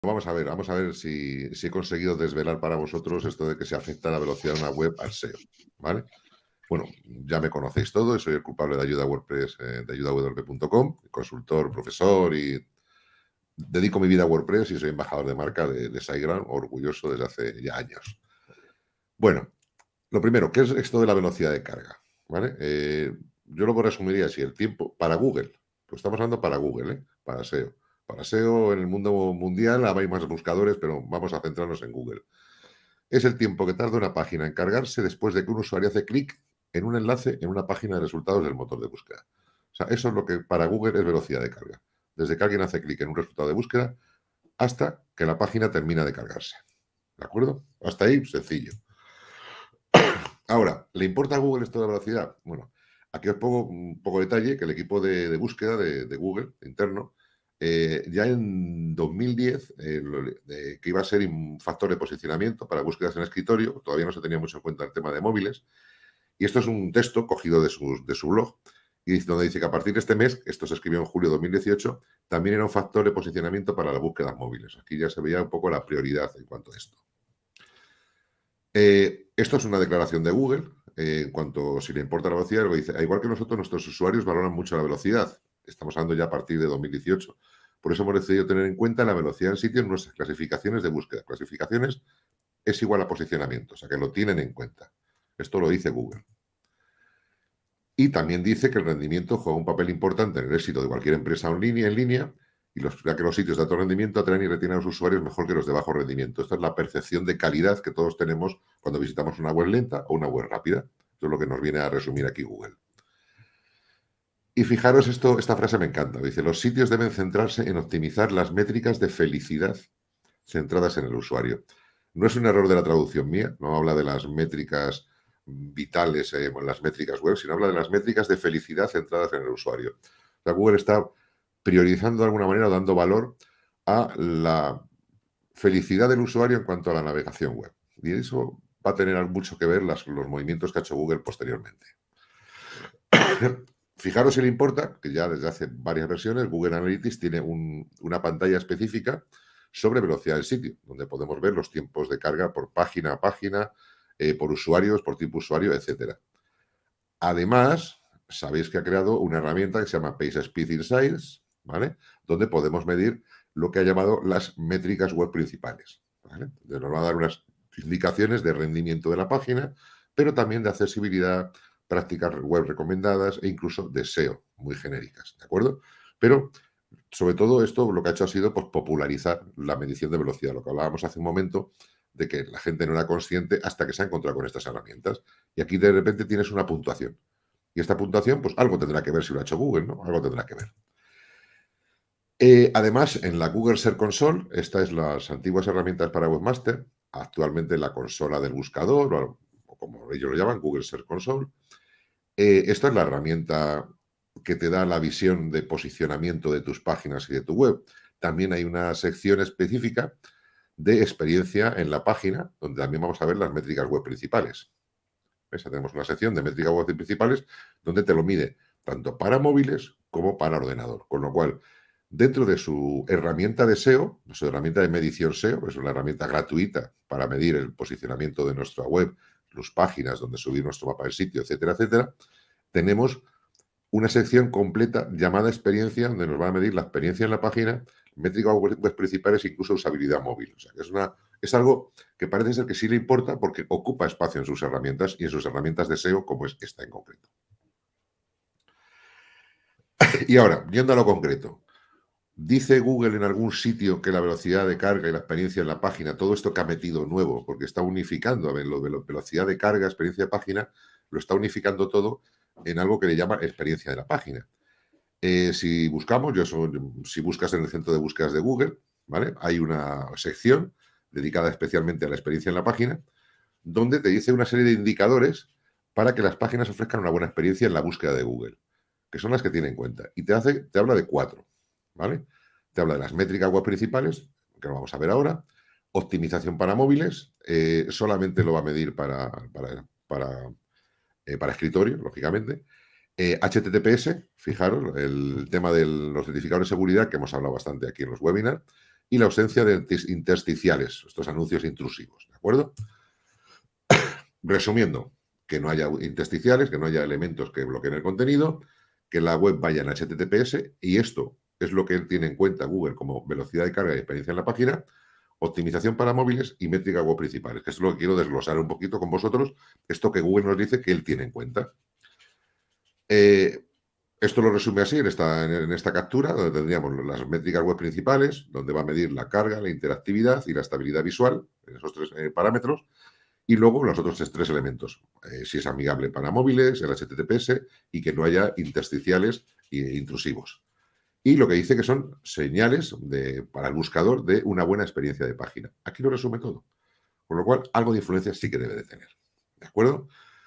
Vamos a ver si he conseguido desvelar para vosotros esto de que se afecta la velocidad de una web al SEO, ¿vale? Bueno, ya me conocéis todo, soy el culpable de ayuda WordPress, de ayudawp.com, consultor, profesor y dedico mi vida a WordPress y soy embajador de marca de SiteGround, orgulloso desde hace ya años. Bueno, lo primero, ¿qué es esto de la velocidad de carga? ¿Vale? Yo lo resumiría así, el tiempo para Google, pues estamos hablando para Google, para SEO. Para SEO en el mundo mundial hay más buscadores, pero vamos a centrarnos en Google. Es el tiempo que tarda una página en cargarse después de que un usuario hace clic en un enlace en una página de resultados del motor de búsqueda. O sea, eso es lo que para Google es velocidad de carga. Desde que alguien hace clic en un resultado de búsqueda hasta que la página termina de cargarse. ¿De acuerdo? Hasta ahí, sencillo. Ahora, ¿le importa a Google esto de la velocidad? Bueno, aquí os pongo un poco de detalle que el equipo de búsqueda de Google, interno, ya en 2010, que iba a ser un factor de posicionamiento para búsquedas en escritorio, todavía no se tenía mucho en cuenta el tema de móviles, y esto es un texto cogido de su blog, y donde dice que a partir de este mes, esto se escribió en julio de 2018, también era un factor de posicionamiento para las búsquedas móviles. Aquí ya se veía un poco la prioridad en cuanto a esto. Esto es una declaración de Google en cuanto si le importa la velocidad, lo dice, igual que nosotros, nuestros usuarios valoran mucho la velocidad. Estamos hablando ya a partir de 2018. Por eso hemos decidido tener en cuenta la velocidad en sitio en nuestras clasificaciones de búsqueda. Clasificaciones es igual a posicionamiento, o sea que lo tienen en cuenta. Esto lo dice Google. Y también dice que el rendimiento juega un papel importante en el éxito de cualquier empresa en línea, ya que los sitios de alto rendimiento atraen y retienen a los usuarios mejor que los de bajo rendimiento. Esta es la percepción de calidad que todos tenemos cuando visitamos una web lenta o una web rápida. Esto es lo que nos viene a resumir aquí Google. Y fijaros esta frase me encanta. Dice, los sitios deben centrarse en optimizar las métricas de felicidad centradas en el usuario. No es un error de la traducción mía, no habla de las métricas vitales, las métricas web, sino habla de las métricas de felicidad centradas en el usuario. O sea, Google está priorizando de alguna manera, dando valor a la felicidad del usuario en cuanto a la navegación web. Y eso va a tener mucho que ver los movimientos que ha hecho Google posteriormente. Fijaros si le importa, que ya desde hace varias versiones Google Analytics tiene una pantalla específica sobre velocidad del sitio, donde podemos ver los tiempos de carga por página a página, por usuarios, por tipo usuario, etcétera. Además, sabéis que ha creado una herramienta que se llama PageSpeed Insights, ¿vale? Donde podemos medir lo que ha llamado las métricas web principales, ¿vale? Nos va a dar unas indicaciones de rendimiento de la página, pero también de accesibilidad, prácticas web recomendadas e incluso de SEO, muy genéricas, ¿de acuerdo? Pero, sobre todo, esto lo que ha hecho ha sido pues, popularizar la medición de velocidad, lo que hablábamos hace un momento, de que la gente no era consciente hasta que se ha encontrado con estas herramientas. Y aquí de repente tienes una puntuación. Y esta puntuación, pues algo tendrá que ver si lo ha hecho Google, ¿no? Algo tendrá que ver. Además, en la Google Search Console, estas es las antiguas herramientas para Webmaster, actualmente la consola del buscador, o como ellos lo llaman, Google Search Console. Esta es la herramienta que te da la visión de posicionamiento de tus páginas y de tu web. También hay una sección específica de experiencia en la página, donde también vamos a ver las métricas web principales. ¿Ves? Tenemos una sección de métricas web principales donde te lo mide tanto para móviles como para ordenador. Con lo cual, dentro de su herramienta de SEO, su herramienta de medición SEO, es una herramienta gratuita para medir el posicionamiento de nuestra web, las páginas donde subir nuestro mapa del sitio, etcétera, etcétera, tenemos una sección completa llamada experiencia, donde nos va a medir la experiencia en la página, métricas web principales e incluso usabilidad móvil. O sea, que es algo que parece ser que sí le importa porque ocupa espacio en sus herramientas y en sus herramientas de SEO, como es esta en concreto. Y ahora, yendo a lo concreto. ¿Dice Google en algún sitio que la velocidad de carga y la experiencia en la página, todo esto que ha metido nuevo, porque está unificando, a ver, lo de la velocidad de carga, experiencia de página, lo está unificando todo en algo que le llama experiencia de la página? Si buscamos, si buscas en el centro de búsquedas de Google, ¿vale? Hay una sección dedicada especialmente a la experiencia en la página, donde te dice una serie de indicadores para que las páginas ofrezcan una buena experiencia en la búsqueda de Google, que son las que tiene en cuenta. Y te habla de 4, ¿vale? Te habla de las métricas web principales, que lo vamos a ver ahora, optimización para móviles, solamente lo va a medir para escritorio, lógicamente. HTTPS, fijaros, el tema de los certificados de seguridad que hemos hablado bastante aquí en los webinars, y la ausencia de intersticiales, estos anuncios intrusivos, ¿de acuerdo? Resumiendo, que no haya intersticiales, que no haya elementos que bloqueen el contenido, que la web vaya en HTTPS, y esto es lo que tiene en cuenta Google como velocidad de carga y experiencia en la página, optimización para móviles y métrica web principales, que es lo que quiero desglosar un poquito con vosotros, esto que Google nos dice que él tiene en cuenta. Esto lo resume así en esta captura, donde tendríamos las métricas web principales, donde va a medir la carga, la interactividad y la estabilidad visual, en esos tres parámetros, y luego los otros tres elementos, si es amigable para móviles, el HTTPS y que no haya intersticiales e intrusivos. Y lo que dice que son señales para el buscador de una buena experiencia de página. Aquí lo resume todo. Con lo cual, algo de influencia sí que debe de tener. ¿De acuerdo?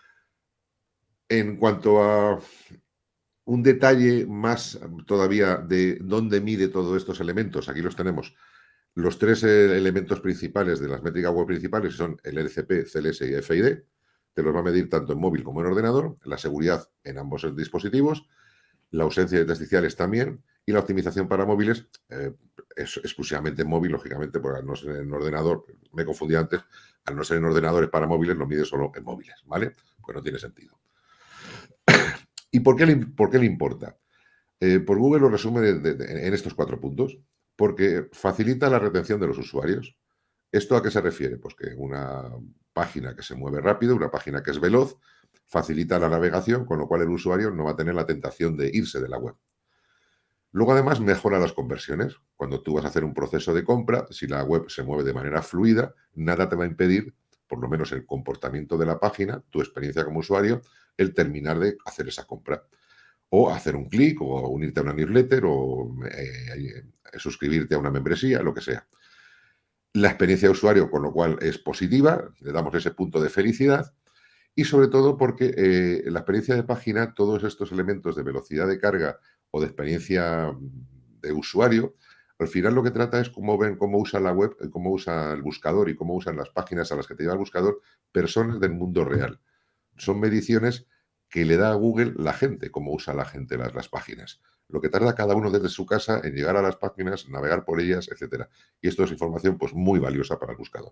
En cuanto a un detalle más todavía de dónde mide todos estos elementos, aquí los tenemos. Los tres elementos principales de las métricas web principales son el RCP, CLS y FID. Te los va a medir tanto en móvil como en ordenador. La seguridad en ambos dispositivos. La ausencia de intersticiales también. Y la optimización para móviles es exclusivamente en móvil, lógicamente, porque al no ser en ordenador, me confundí antes, al no ser en ordenadores para móviles, lo mide solo en móviles, ¿vale? Pues no tiene sentido. ¿Y por qué le importa? Por Google lo resume en estos 4 puntos. Porque facilita la retención de los usuarios. ¿Esto a qué se refiere? Pues que una página que se mueve rápido, una página que es veloz, facilita la navegación, con lo cual el usuario no va a tener la tentación de irse de la web. Luego, además, mejora las conversiones. Cuando tú vas a hacer un proceso de compra, si la web se mueve de manera fluida, nada te va a impedir, por lo menos el comportamiento de la página, tu experiencia como usuario, el terminar de hacer esa compra. O hacer un clic, o unirte a una newsletter, o suscribirte a una membresía, lo que sea. La experiencia de usuario, con lo cual es positiva, le damos ese punto de felicidad, y sobre todo porque la experiencia de página, todos estos elementos de velocidad de carga o de experiencia de usuario, al final lo que trata es cómo usa la web, cómo usa el buscador y cómo usan las páginas a las que te lleva el buscador personas del mundo real. Son mediciones que le da a Google la gente, cómo usa la gente las páginas. Lo que tarda cada uno desde su casa en llegar a las páginas, navegar por ellas, etcétera. Y esto es información pues muy valiosa para el buscador.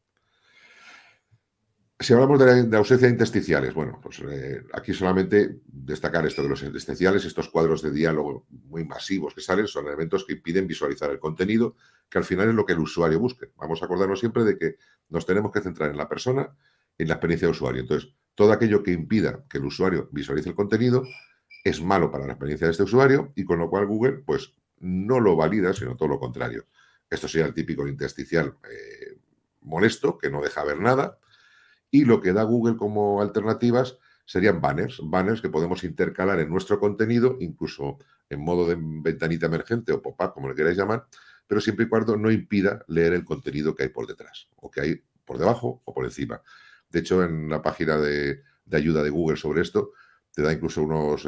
Si hablamos de ausencia de intersticiales, bueno, pues aquí solamente destacar esto de los intersticiales, estos cuadros de diálogo muy masivos que salen, son elementos que impiden visualizar el contenido, que al final es lo que el usuario busque. Vamos a acordarnos siempre de que nos tenemos que centrar en la persona, en la experiencia de usuario. Entonces, todo aquello que impida que el usuario visualice el contenido es malo para la experiencia de este usuario y con lo cual Google pues no lo valida, sino todo lo contrario. Esto sería el típico intersticial molesto, que no deja ver nada. Y lo que da Google como alternativas serían banners que podemos intercalar en nuestro contenido, incluso en modo de ventanita emergente o pop-up, como le queráis llamar, pero siempre y cuando no impida leer el contenido que hay por detrás, o que hay por debajo o por encima. De hecho, en la página de ayuda de Google sobre esto, te da incluso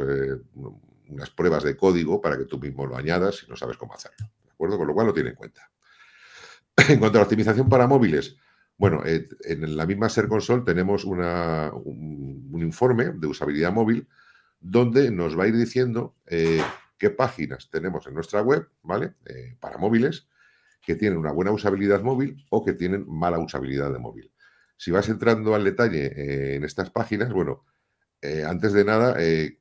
unas pruebas de código para que tú mismo lo añadas si no sabes cómo hacerlo. ¿De acuerdo? Con lo cual lo tiene en cuenta. En cuanto a la optimización para móviles, bueno, en la misma Search Console tenemos un informe de usabilidad móvil donde nos va a ir diciendo qué páginas tenemos en nuestra web, ¿vale? Para móviles, que tienen una buena usabilidad móvil o que tienen mala usabilidad de móvil. Si vas entrando al detalle en estas páginas, bueno, antes de nada,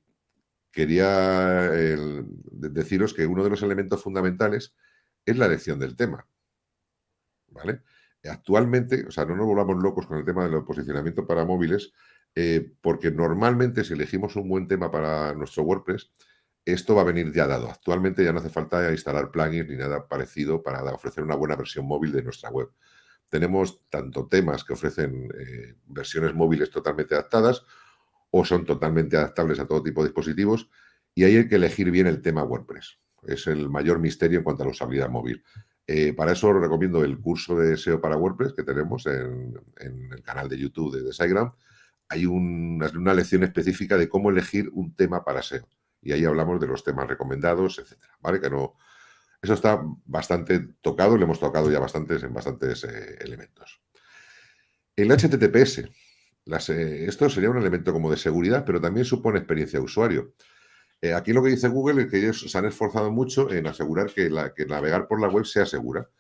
quería deciros que uno de los elementos fundamentales es la elección del tema, ¿vale? Actualmente, o sea, no nos volvamos locos con el tema del posicionamiento para móviles, porque normalmente si elegimos un buen tema para nuestro WordPress, esto va a venir ya dado. Actualmente ya no hace falta instalar plugins ni nada parecido para ofrecer una buena versión móvil de nuestra web. Tenemos tanto temas que ofrecen versiones móviles totalmente adaptadas o son totalmente adaptables a todo tipo de dispositivos y ahí hay que elegir bien el tema WordPress. Es el mayor misterio en cuanto a la usabilidad móvil. Para eso os recomiendo el curso de SEO para WordPress que tenemos en el canal de YouTube de SiteGround. Hay una lección específica de cómo elegir un tema para SEO. Y ahí hablamos de los temas recomendados, etcétera. ¿Vale? Que no, eso está bastante tocado, le hemos tocado ya en bastantes elementos. El HTTPS. Esto sería un elemento como de seguridad, pero también supone experiencia de usuario. Aquí lo que dice Google es que ellos se han esforzado mucho en asegurar que navegar por la web sea segura.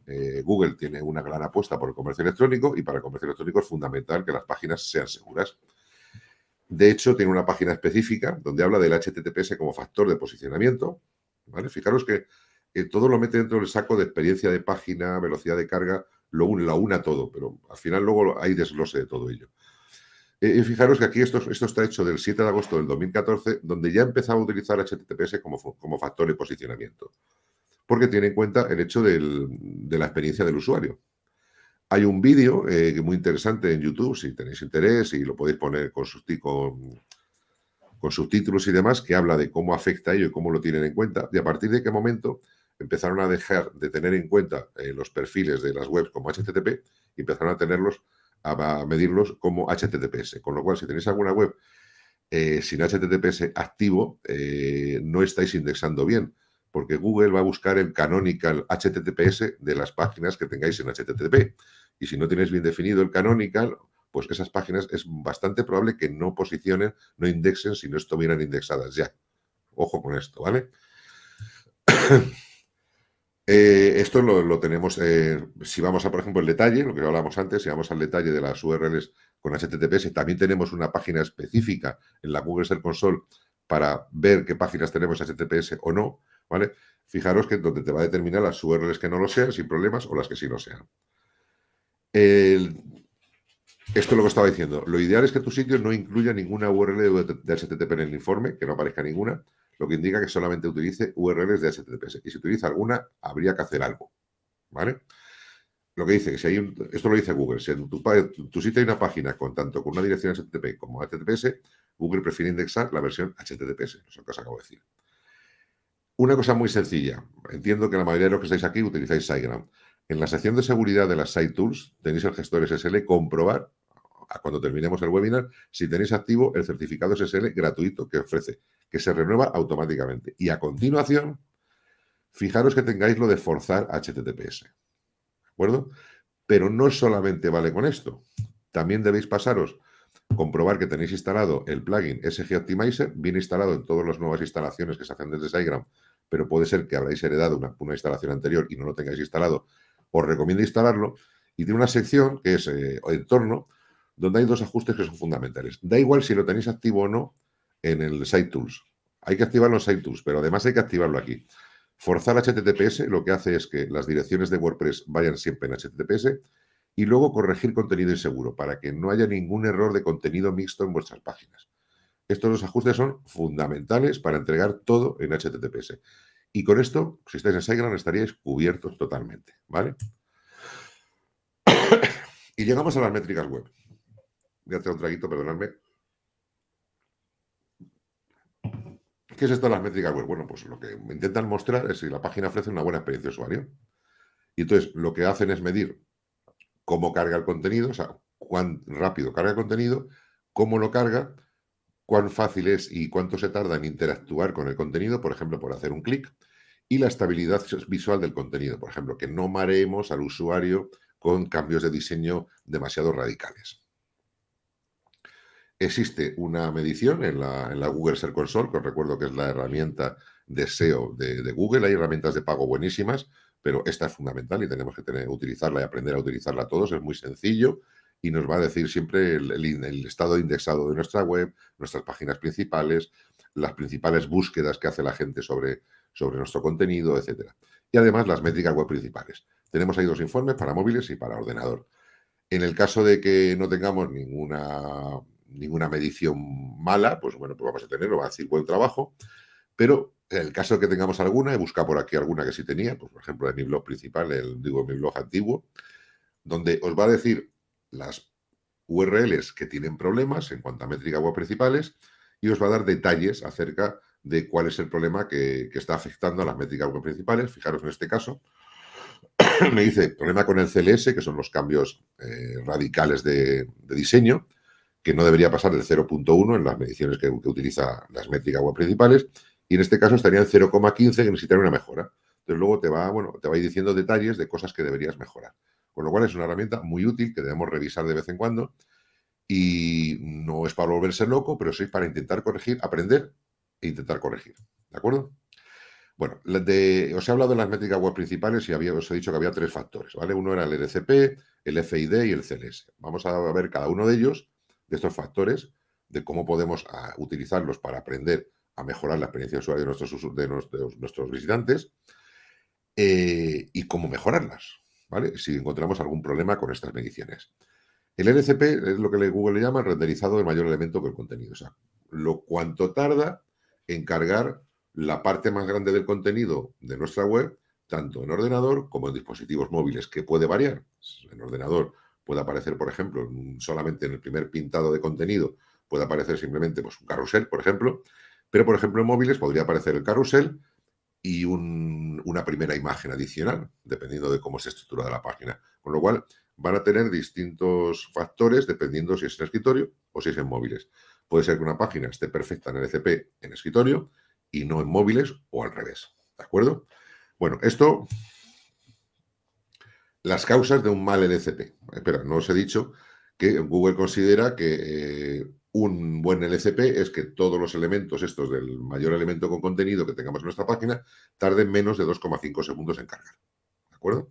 Google tiene una gran apuesta por el comercio electrónico y para el comercio electrónico es fundamental que las páginas sean seguras. De hecho, tiene una página específica donde habla del HTTPS como factor de posicionamiento, ¿vale? Fijaros que todo lo mete dentro del saco de experiencia de página, velocidad de carga, lo una todo, pero al final luego hay desglose de todo ello. Y fijaros que aquí esto está hecho del 7 de agosto del 2014, donde ya empezaba a utilizar HTTPS como factor de posicionamiento, porque tiene en cuenta el hecho de la experiencia del usuario. Hay un vídeo muy interesante en YouTube, si tenéis interés, y lo podéis poner con subtítulos y demás, que habla de cómo afecta a ello y cómo lo tienen en cuenta, y a partir de qué momento empezaron a dejar de tener en cuenta los perfiles de las webs como HTTP y empezaron a medirlos como HTTPS. Con lo cual, si tenéis alguna web sin HTTPS activo, no estáis indexando bien, porque Google va a buscar el canonical HTTPS de las páginas que tengáis en HTTP. Y si no tenéis bien definido el canonical, pues esas páginas es bastante probable que no posicionen, no indexen si no estuvieran indexadas ya. Ojo con esto, ¿vale? Esto lo tenemos, si vamos a, por ejemplo, el detalle, lo que hablábamos antes, si vamos al detalle de las URLs con HTTPS, también tenemos una página específica en la Google Search Console para ver qué páginas tenemos HTTPS o no, ¿vale? Fijaros que donde te va a determinar las URLs que no lo sean sin problemas o las que sí lo sean. Esto es lo que estaba diciendo. Lo ideal es que tu sitio no incluya ninguna URL de HTTP en el informe, que no aparezca ninguna, lo que indica que solamente utilice URLs de HTTPS. Y si utiliza alguna, habría que hacer algo, ¿vale? Lo que dice, esto lo dice Google, si en tu sitio hay una página tanto con una dirección HTTP como HTTPS, Google prefiere indexar la versión HTTPS, eso que os acabo de decir. Una cosa muy sencilla, entiendo que la mayoría de los que estáis aquí utilizáis SiteGround. En la sección de seguridad de las Site Tools tenéis el gestor SSL, comprobar cuando terminemos el webinar si tenéis activo el certificado SSL gratuito que ofrece, que se renueva automáticamente. Y a continuación, fijaros que tengáis lo de forzar HTTPS. ¿De acuerdo? Pero no solamente vale con esto. También debéis pasaros, comprobar que tenéis instalado el plugin SG Optimizer, viene instalado en todas las nuevas instalaciones que se hacen desde SiteGround, pero puede ser que habréis heredado una instalación anterior y no lo tengáis instalado. Os recomiendo instalarlo. Y tiene una sección que es entorno, donde hay dos ajustes que son fundamentales. Da igual si lo tenéis activo o no en el Site Tools. Hay que activarlo en Site Tools, pero además hay que activarlo aquí. Forzar HTTPS lo que hace es que las direcciones de WordPress vayan siempre en HTTPS y luego corregir contenido inseguro para que no haya ningún error de contenido mixto en vuestras páginas. Estos dos ajustes son fundamentales para entregar todo en HTTPS. Y con esto, si estáis en SiteGround, estaríais cubiertos totalmente, ¿vale? Y llegamos a las métricas web. Voy a hacer un traguito, perdonadme. ¿Qué es esto de las métricas web? Bueno, pues lo que me intentan mostrar es si la página ofrece una buena experiencia de usuario. Y entonces lo que hacen es medir cómo carga el contenido, o sea, cuán rápido carga el contenido, cómo lo carga, cuán fácil es y cuánto se tarda en interactuar con el contenido, por ejemplo, por hacer un clic, y la estabilidad visual del contenido, por ejemplo, que no mareemos al usuario con cambios de diseño demasiado radicales. Existe una medición en la Google Search Console, que os recuerdo que es la herramienta de SEO de Google. Hay herramientas de pago buenísimas, pero esta es fundamental y tenemos que utilizarla y aprender a utilizarla todos. Es muy sencillo y nos va a decir siempre el estado indexado de nuestra web, nuestras páginas principales, las principales búsquedas que hace la gente sobre nuestro contenido, etc. Y además las métricas web principales. Tenemos ahí dos informes para móviles y para ordenador. En el caso de que no tengamos ninguna medición mala, pues bueno, pues vamos a tenerlo, va a decir buen trabajo, pero en el caso de que tengamos alguna, he buscado por aquí alguna que sí tenía, pues por ejemplo en mi blog principal, mi blog antiguo, donde os va a decir las URLs que tienen problemas en cuanto a métricas web principales y os va a dar detalles acerca de cuál es el problema que está afectando a las métricas web principales. Fijaros en este caso, me dice problema con el CLS, que son los cambios radicales de diseño, que no debería pasar del 0.1 en las mediciones que utiliza las métricas web principales, y en este caso estaría en 0,15, que necesitaría una mejora. Entonces luego te va a ir diciendo detalles de cosas que deberías mejorar. Con lo cual es una herramienta muy útil que debemos revisar de vez en cuando y no es para volverse loco, pero sí para intentar corregir, aprender e intentar corregir. ¿De acuerdo? Bueno, os he hablado de las métricas web principales y os he dicho que había 3 factores, ¿vale? Uno era el LCP, el FID y el CLS. Vamos a ver cada uno de ellos, de estos factores, de cómo podemos utilizarlos para aprender a mejorar la experiencia de usuario de nuestros visitantes y cómo mejorarlas, ¿vale? Si encontramos algún problema con estas mediciones. El LCP es lo que Google le llama el renderizado del mayor elemento que el contenido. O sea, cuánto tarda en cargar la parte más grande del contenido de nuestra web, tanto en ordenador como en dispositivos móviles, que puede variar. En ordenador puede aparecer, por ejemplo, solamente en el primer pintado de contenido, puede aparecer simplemente pues, un carrusel, por ejemplo, pero, por ejemplo, en móviles podría aparecer el carrusel y una primera imagen adicional, dependiendo de cómo se estructura la página. Con lo cual, van a tener distintos factores dependiendo si es en escritorio o si es en móviles. Puede ser que una página esté perfecta en LCP en escritorio y no en móviles o al revés. ¿De acuerdo? Bueno, las causas de un mal LCP. Espera, no os he dicho que Google considera que un buen LCP es que todos los elementos, estos del mayor elemento con contenido que tengamos en nuestra página, tarden menos de 2,5 segundos en cargar. ¿De acuerdo?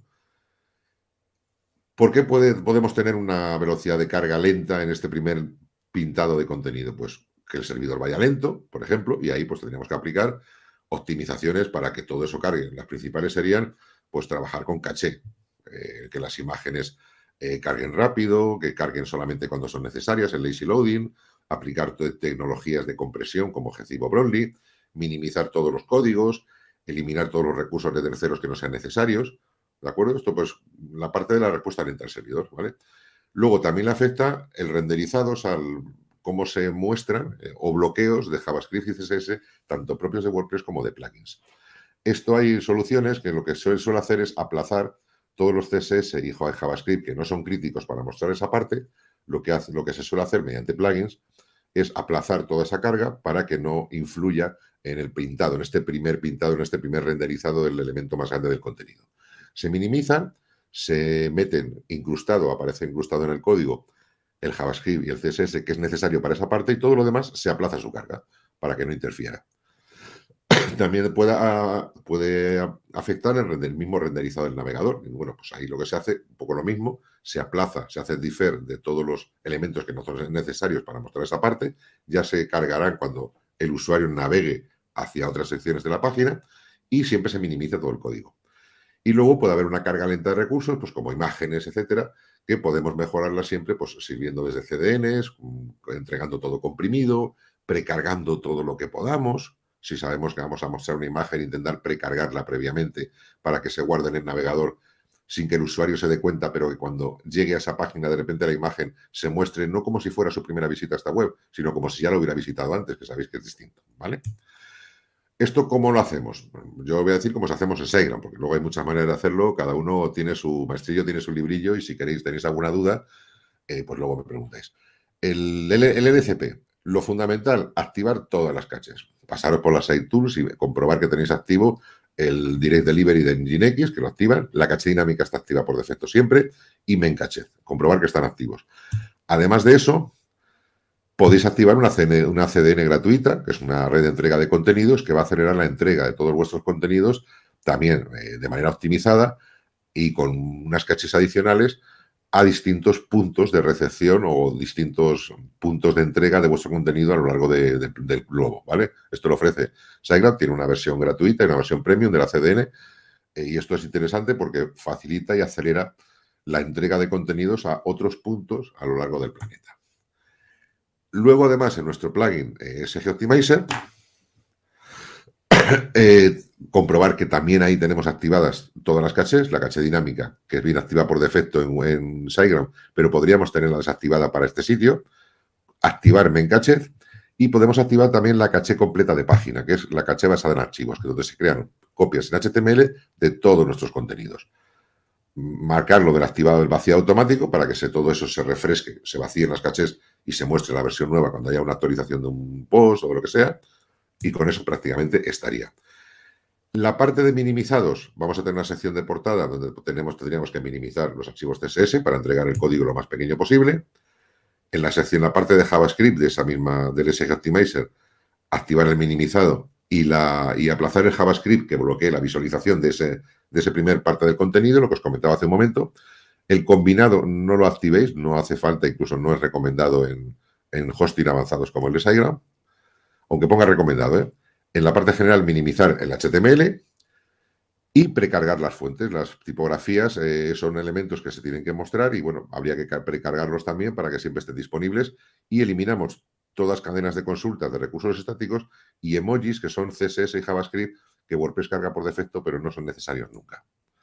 ¿Por qué podemos tener una velocidad de carga lenta en este primer pintado de contenido? Pues que el servidor vaya lento, por ejemplo, y ahí pues tendríamos que aplicar optimizaciones para que todo eso cargue. Las principales serían pues trabajar con caché, que las imágenes carguen rápido, que carguen solamente cuando son necesarias, el lazy loading, aplicar tecnologías de compresión como Gecibo Broadly, minimizar todos los códigos, eliminar todos los recursos de terceros que no sean necesarios. ¿De acuerdo? Esto, pues, la parte de la respuesta lenta al servidor, ¿vale? Luego también le afecta el renderizado, o sea, cómo se muestran o bloqueos de JavaScript y CSS, tanto propios de WordPress como de plugins. Esto hay soluciones que lo que suele hacer es aplazar todos los CSS y JavaScript que no son críticos para mostrar esa parte. Lo que se suele hacer mediante plugins es aplazar toda esa carga para que no influya en el pintado, en este primer pintado, en este primer renderizado del elemento más grande del contenido. Se minimizan, se meten aparece incrustado en el código el JavaScript y el CSS que es necesario para esa parte y todo lo demás se aplaza su carga para que no interfiera. También puede afectar el mismo renderizado del navegador. Y bueno, pues ahí lo que se hace, un poco lo mismo, se aplaza, se hace el defer de todos los elementos que no son necesarios para mostrar esa parte, ya se cargarán cuando el usuario navegue hacia otras secciones de la página y siempre se minimiza todo el código. Y luego puede haber una carga lenta de recursos, pues como imágenes, etcétera, que podemos mejorarla siempre, pues sirviendo desde CDNs, entregando todo comprimido, precargando todo lo que podamos. Si sabemos que vamos a mostrar una imagen, intentar precargarla previamente para que se guarde en el navegador sin que el usuario se dé cuenta, pero que cuando llegue a esa página, de repente la imagen se muestre no como si fuera su primera visita a esta web, sino como si ya lo hubiera visitado antes, que sabéis que es distinto, ¿vale? ¿Esto cómo lo hacemos? Yo voy a decir cómo lo hacemos en SiteGround, porque luego hay muchas maneras de hacerlo, cada uno tiene su maestrillo, tiene su librillo, y si tenéis alguna duda, pues luego me preguntáis. El LCP, lo fundamental, activar todas las caches. Pasaros por las Site Tools y comprobar que tenéis activo el Direct Delivery de Nginx, que lo activan, la caché dinámica está activa por defecto siempre, y Memcached, comprobar que están activos. Además de eso, podéis activar una CDN gratuita, que es una red de entrega de contenidos, que va a acelerar la entrega de todos vuestros contenidos, también de manera optimizada y con unas caches adicionales a distintos puntos de recepción o distintos puntos de entrega de vuestro contenido a lo largo del globo, ¿vale? Esto lo ofrece SiteGround, tiene una versión gratuita y una versión premium de la CDN, y esto es interesante porque facilita y acelera la entrega de contenidos a otros puntos a lo largo del planeta. Luego, además, en nuestro plugin SG Optimizer, comprobar que también ahí tenemos activadas todas las caches, la caché dinámica, que viene activa por defecto en SiteGround, pero podríamos tenerla desactivada para este sitio, activar Memcached y podemos activar también la caché completa de página, que es la caché basada en archivos, que es donde se crean copias en HTML de todos nuestros contenidos. Marcarlo del activado del vaciado automático para que todo eso se refresque, se vacíen las cachés y se muestre la versión nueva cuando haya una actualización de un post o de lo que sea, y con eso prácticamente estaría. La parte de minimizados, vamos a tener una sección de portada donde tendríamos que minimizar los archivos CSS para entregar el código lo más pequeño posible. En la sección, la parte de JavaScript de esa misma, del SG Optimizer, activar el minimizado y aplazar el JavaScript que bloquee la visualización de ese primer parte del contenido, lo que os comentaba hace un momento. El combinado no lo activéis, no hace falta, incluso no es recomendado en hosting avanzados como el de SiteGround, aunque ponga recomendado, ¿eh? En la parte general, minimizar el HTML y precargar las fuentes. Las tipografías son elementos que se tienen que mostrar y, bueno, habría que precargarlos también para que siempre estén disponibles, y eliminamos todas cadenas de consultas de recursos estáticos y emojis, que son CSS y JavaScript, que WordPress carga por defecto, pero no son necesarios nunca.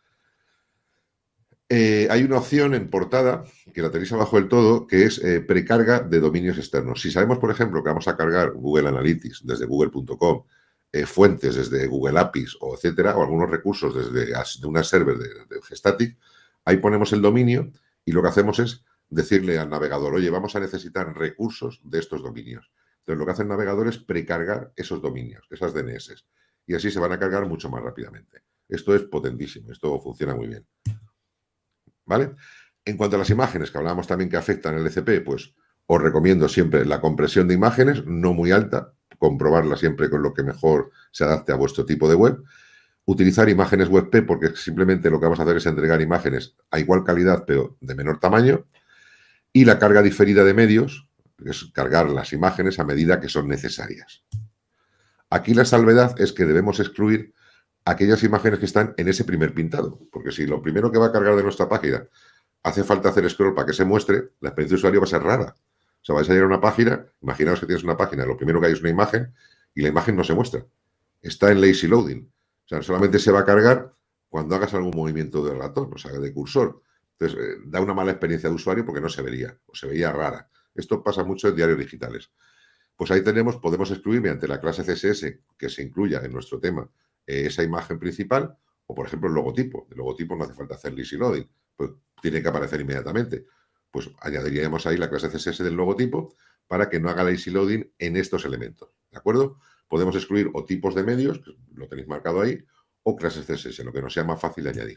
Hay una opción en portada, que la tenéis abajo del todo, que es precarga de dominios externos. Si sabemos, por ejemplo, que vamos a cargar Google Analytics desde google.com, fuentes desde Google APIs, o etcétera, o algunos recursos desde una server de Gstatic, ahí ponemos el dominio y lo que hacemos es decirle al navegador, oye, vamos a necesitar recursos de estos dominios. Entonces, lo que hace el navegador es precargar esos dominios, esas DNS, y así se van a cargar mucho más rápidamente. Esto es potentísimo, esto funciona muy bien. ¿Vale? En cuanto a las imágenes, que hablábamos también que afectan el ECP, pues os recomiendo siempre la compresión de imágenes, no muy alta, comprobarla siempre con lo que mejor se adapte a vuestro tipo de web. Utilizar imágenes WebP, porque simplemente lo que vamos a hacer es entregar imágenes a igual calidad, pero de menor tamaño. Y la carga diferida de medios, que es cargar las imágenes a medida que son necesarias. Aquí la salvedad es que debemos excluir aquellas imágenes que están en ese primer pintado, porque si lo primero que va a cargar de nuestra página hace falta hacer scroll para que se muestre, la experiencia de usuario va a ser rara. O sea, vais a llegar a una página, imaginaos que tienes una página, lo primero que hay es una imagen y la imagen no se muestra. Está en lazy loading. O sea, solamente se va a cargar cuando hagas algún movimiento del ratón, o sea, de cursor. Entonces, da una mala experiencia de usuario porque no se vería, o se veía rara. Esto pasa mucho en diarios digitales. Pues ahí podemos excluir mediante la clase CSS que se incluya en nuestro tema esa imagen principal, o por ejemplo el logotipo. El logotipo no hace falta hacer lazy loading, pues tiene que aparecer inmediatamente. Pues añadiríamos ahí la clase CSS del logotipo para que no haga lazy loading en estos elementos, ¿de acuerdo? Podemos excluir o tipos de medios, que lo tenéis marcado ahí, o clases CSS, lo que nos sea más fácil de añadir.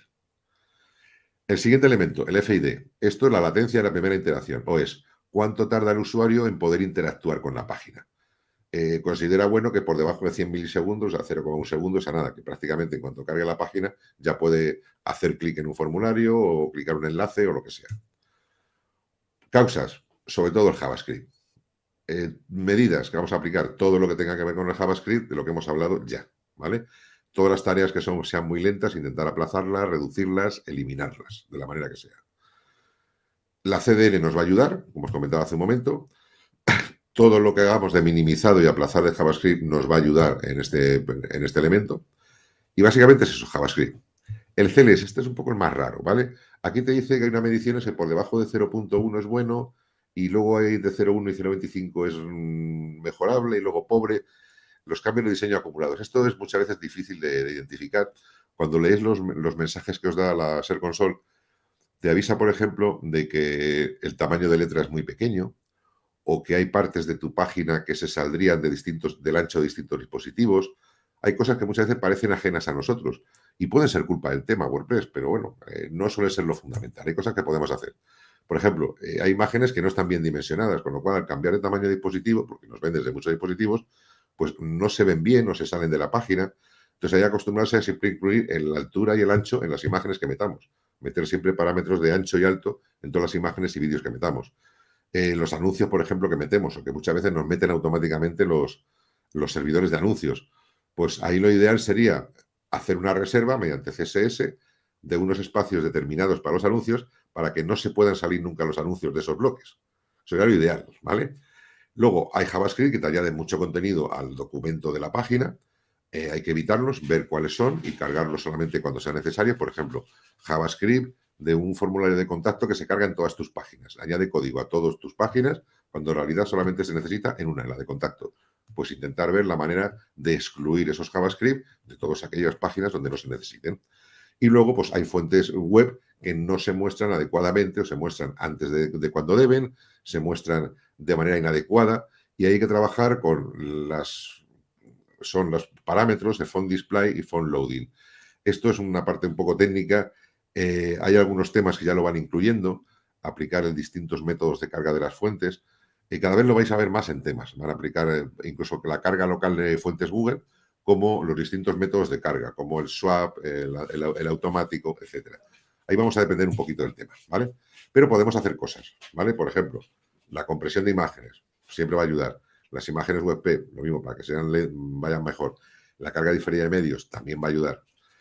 El siguiente elemento, el FID. Esto es la latencia de la primera interacción, o es cuánto tarda el usuario en poder interactuar con la página. Considera bueno que por debajo de 100 milisegundos, a 0,1 segundos, a nada, que prácticamente en cuanto cargue la página ya puede hacer clic en un formulario o clicar un enlace o lo que sea. Causas, sobre todo el JavaScript. Medidas que vamos a aplicar, todo lo que tenga que ver con el JavaScript, de lo que hemos hablado ya, ¿vale? Todas las tareas que sean muy lentas, intentar aplazarlas, reducirlas, eliminarlas, de la manera que sea. La CDN nos va a ayudar, como os comentaba hace un momento. Todo lo que hagamos de minimizado y aplazar de JavaScript nos va a ayudar en este elemento. Y básicamente es eso, JavaScript. El CLS, este es un poco el más raro, ¿vale? Aquí te dice que hay una medición que por debajo de 0.1 es bueno, y luego hay de 0.1 y 0.25 es mejorable, y luego pobre. Los cambios de diseño acumulados. Esto es muchas veces difícil de identificar. Cuando lees los mensajes que os da la Search Console, te avisa, por ejemplo, de que el tamaño de letra es muy pequeño, o que hay partes de tu página que se saldrían del ancho de distintos dispositivos. Hay cosas que muchas veces parecen ajenas a nosotros y pueden ser culpa del tema WordPress, pero bueno, no suele ser lo fundamental. Hay cosas que podemos hacer. Por ejemplo, hay imágenes que no están bien dimensionadas, con lo cual al cambiar de tamaño de dispositivo, porque nos ven desde muchos dispositivos, pues no se ven bien o se salen de la página. Entonces hay que acostumbrarse a siempre incluir en la altura y el ancho en las imágenes que metamos. Meter siempre parámetros de ancho y alto en todas las imágenes y vídeos que metamos. Los anuncios, por ejemplo, que metemos, o que muchas veces nos meten automáticamente los servidores de anuncios. Pues ahí lo ideal sería hacer una reserva mediante CSS de unos espacios determinados para los anuncios para que no se puedan salir nunca los anuncios de esos bloques. Eso sería lo ideal, ¿vale? Luego hay JavaScript que te añade mucho contenido al documento de la página. Hay que evitarlos, ver cuáles son y cargarlos solamente cuando sea necesario. Por ejemplo, JavaScript de un formulario de contacto que se carga en todas tus páginas. Añade código a todas tus páginas cuando en realidad solamente se necesita en una, en la de contacto. Pues intentar ver la manera de excluir esos JavaScript de todas aquellas páginas donde no se necesiten. Y luego, pues hay fuentes web que no se muestran adecuadamente o se muestran antes de cuando deben, se muestran de manera inadecuada y hay que trabajar con los parámetros de font display y font loading. Esto es una parte un poco técnica. Hay algunos temas que ya lo van incluyendo, aplicar en distintos métodos de carga de las fuentes. Cada vez lo vais a ver más en temas. Van a aplicar incluso la carga local de fuentes Google como los distintos métodos de carga, como el swap, el automático, etcétera. Ahí vamos a depender un poquito del tema, ¿vale? Pero podemos hacer cosas, ¿vale? Por ejemplo, la compresión de imágenes siempre va a ayudar. Las imágenes WebP, lo mismo, para que vayan mejor. La carga diferida de medios también va a ayudar.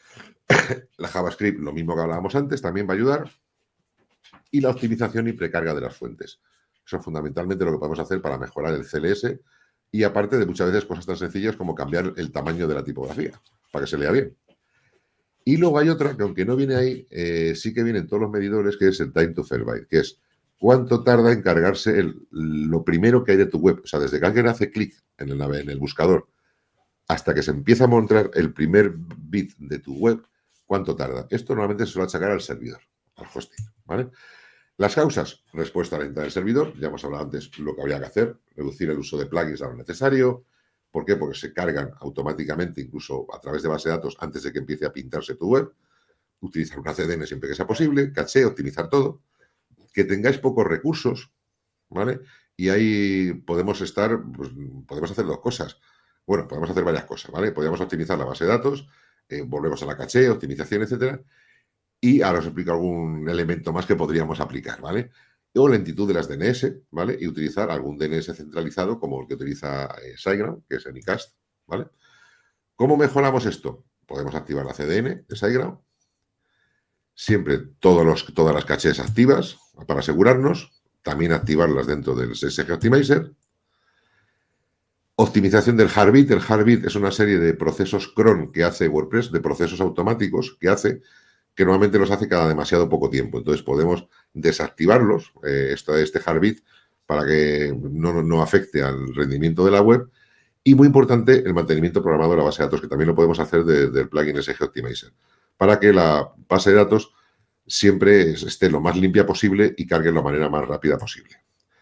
La JavaScript, lo mismo que hablábamos antes, también va a ayudar. Y la optimización y precarga de las fuentes. Eso es fundamentalmente lo que podemos hacer para mejorar el CLS y aparte de muchas veces cosas tan sencillas como cambiar el tamaño de la tipografía para que se lea bien. Y luego hay otra que aunque no viene ahí, sí que viene en todos los medidores, que es el time to fair byte, que es cuánto tarda en cargarse lo primero que hay de tu web. O sea, desde que alguien hace clic en el buscador hasta que se empieza a mostrar el primer bit de tu web, ¿cuánto tarda? Esto normalmente se suele achacar al servidor, al hosting, ¿vale? Las causas, respuesta lenta del servidor, ya hemos hablado antes lo que habría que hacer, reducir el uso de plugins a lo necesario. ¿Por qué? Porque se cargan automáticamente, incluso a través de base de datos, antes de que empiece a pintarse tu web. Utilizar una CDN siempre que sea posible, caché, optimizar todo. Que tengáis pocos recursos, ¿vale? Y ahí podemos pues, podemos hacer dos cosas. Bueno, podemos hacer varias cosas, ¿vale? Podríamos optimizar la base de datos, volvemos a la caché, optimización, etcétera. Y ahora os explico algún elemento más que podríamos aplicar, ¿vale? O lentitud de las DNS, ¿vale? Y utilizar algún DNS centralizado como el que utiliza SiteGround, que es Anycast, ¿vale? ¿Cómo mejoramos esto? Podemos activar la CDN de SiteGround. Siempre todas las cachés activas para asegurarnos. También activarlas dentro del SSG Optimizer. Optimización del Heartbeat. El Heartbeat es una serie de procesos cron que hace WordPress, de procesos automáticos que hace, que normalmente los hace cada demasiado poco tiempo. Entonces podemos desactivarlos, este Heartbeat, para que no afecte al rendimiento de la web. Y muy importante, el mantenimiento programado de la base de datos, que también lo podemos hacer del plugin SG Optimizer, para que la base de datos siempre esté lo más limpia posible y cargue de la manera más rápida posible.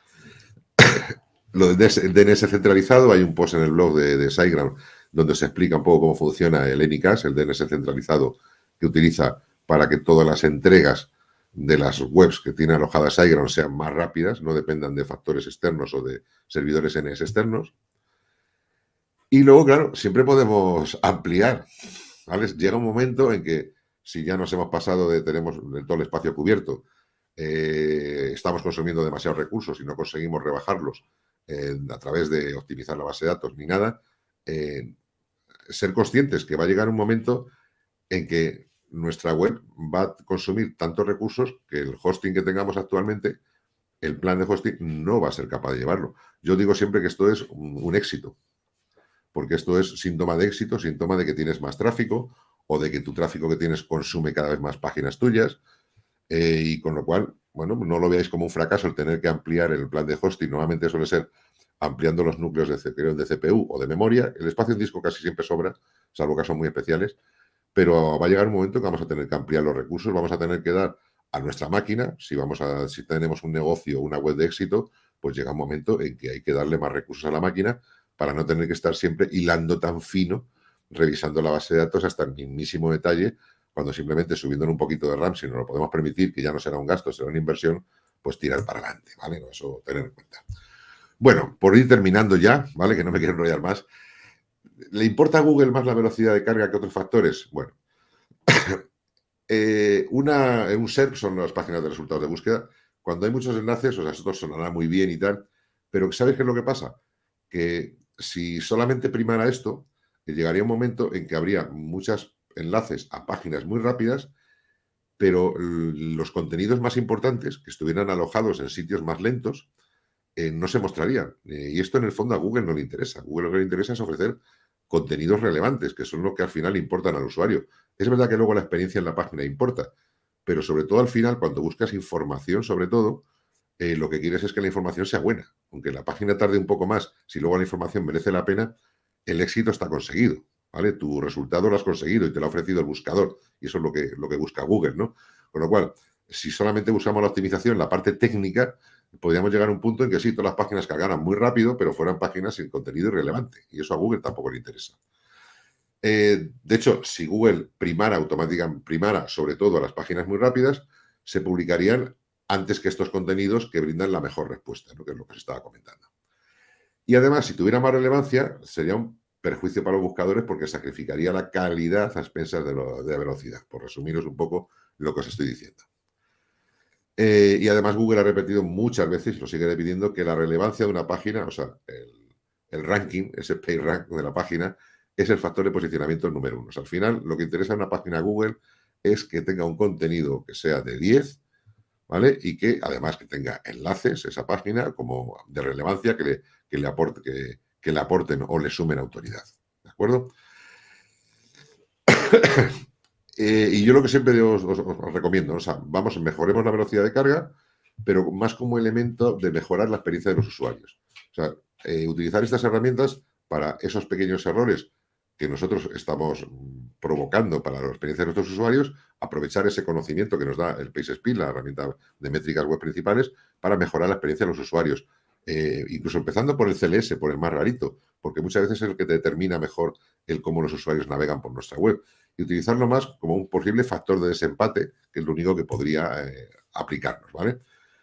Lo del DNS centralizado, hay un post en el blog de SiteGround donde se explica un poco cómo funciona el Anycast, el DNS centralizado que utiliza para que todas las entregas de las webs que tiene alojada SiteGround sean más rápidas, no dependan de factores externos o de servidores NS externos. Y luego, claro, siempre podemos ampliar, ¿vale? Llega un momento en que si ya nos hemos pasado tenemos todo el espacio cubierto, estamos consumiendo demasiados recursos y no conseguimos rebajarlos a través de optimizar la base de datos ni nada, ser conscientes que va a llegar un momento en que nuestra web va a consumir tantos recursos que el hosting que tengamos actualmente, el plan de hosting, no va a ser capaz de llevarlo. Yo digo siempre que esto es un éxito, porque esto es síntoma de éxito, síntoma de que tienes más tráfico o de que tu tráfico que tienes consume cada vez más páginas tuyas, y con lo cual, bueno, no lo veáis como un fracaso el tener que ampliar el plan de hosting. Normalmente suele ser ampliando los núcleos de CPU o de memoria. El espacio en disco casi siempre sobra, salvo casos muy especiales, pero va a llegar un momento que vamos a tener que ampliar los recursos, vamos a tener que dar a nuestra máquina, si tenemos un negocio o una web de éxito, pues llega un momento en que hay que darle más recursos a la máquina para no tener que estar siempre hilando tan fino, revisando la base de datos hasta el mismísimo detalle, cuando simplemente subiendo un poquito de RAM, si nos lo podemos permitir, que ya no será un gasto, será una inversión, pues tirar para adelante, ¿vale? Eso tener en cuenta. Bueno, por ir terminando ya, ¿vale? Que no me quiero enrollar más. ¿Le importa a Google más la velocidad de carga que otros factores? Bueno, un SERP son las páginas de resultados de búsqueda. Cuando hay muchos enlaces, o sea, esto sonará muy bien y tal, pero ¿sabes qué es lo que pasa? Que si solamente primara esto, llegaría un momento en que habría muchos enlaces a páginas muy rápidas, pero los contenidos más importantes que estuvieran alojados en sitios más lentos no se mostrarían. Y esto en el fondo a Google no le interesa. A Google lo que le interesa es ofrecer contenidos relevantes, que son lo que al final importan al usuario. Es verdad que luego la experiencia en la página importa, pero sobre todo al final, cuando buscas información, sobre todo, lo que quieres es que la información sea buena. Aunque la página tarde un poco más, si luego la información merece la pena, el éxito está conseguido, ¿vale? Tu resultado lo has conseguido y te lo ha ofrecido el buscador. Y eso es lo que busca Google, ¿no? Con lo cual, si solamente buscamos la optimización, la parte técnica, podríamos llegar a un punto en que sí, todas las páginas cargaran muy rápido, pero fueran páginas sin contenido irrelevante. Y eso a Google tampoco le interesa. De hecho, si Google primara sobre todo a las páginas muy rápidas, se publicarían antes que estos contenidos que brindan la mejor respuesta, ¿no? Que es lo que se estaba comentando. Y además, si tuviera más relevancia, sería perjuicio para los buscadores porque sacrificaría la calidad a expensas de la velocidad, por resumiros un poco lo que os estoy diciendo. Y además Google ha repetido muchas veces, y lo sigue repitiendo, que la relevancia de una página, o sea, el ranking, ese PageRank de la página, es el factor de posicionamiento número 1. O sea, al final, lo que interesa en una página Google es que tenga un contenido que sea de 10, ¿vale? Y que además que tenga enlaces, esa página, como de relevancia que le aporten o le sumen autoridad. ¿De acuerdo? Y yo lo que siempre os recomiendo, o sea, mejoremos la velocidad de carga, pero más como elemento de mejorar la experiencia de los usuarios. O sea, utilizar estas herramientas para esos pequeños errores que nosotros estamos provocando para la experiencia de nuestros usuarios, aprovechar ese conocimiento que nos da el PageSpeed, la herramienta de métricas web principales, para mejorar la experiencia de los usuarios. Incluso empezando por el CLS, por el más rarito, porque muchas veces es el que determina mejor el cómo los usuarios navegan por nuestra web. Y utilizarlo más como un posible factor de desempate, que es lo único que podría aplicarnos, ¿vale?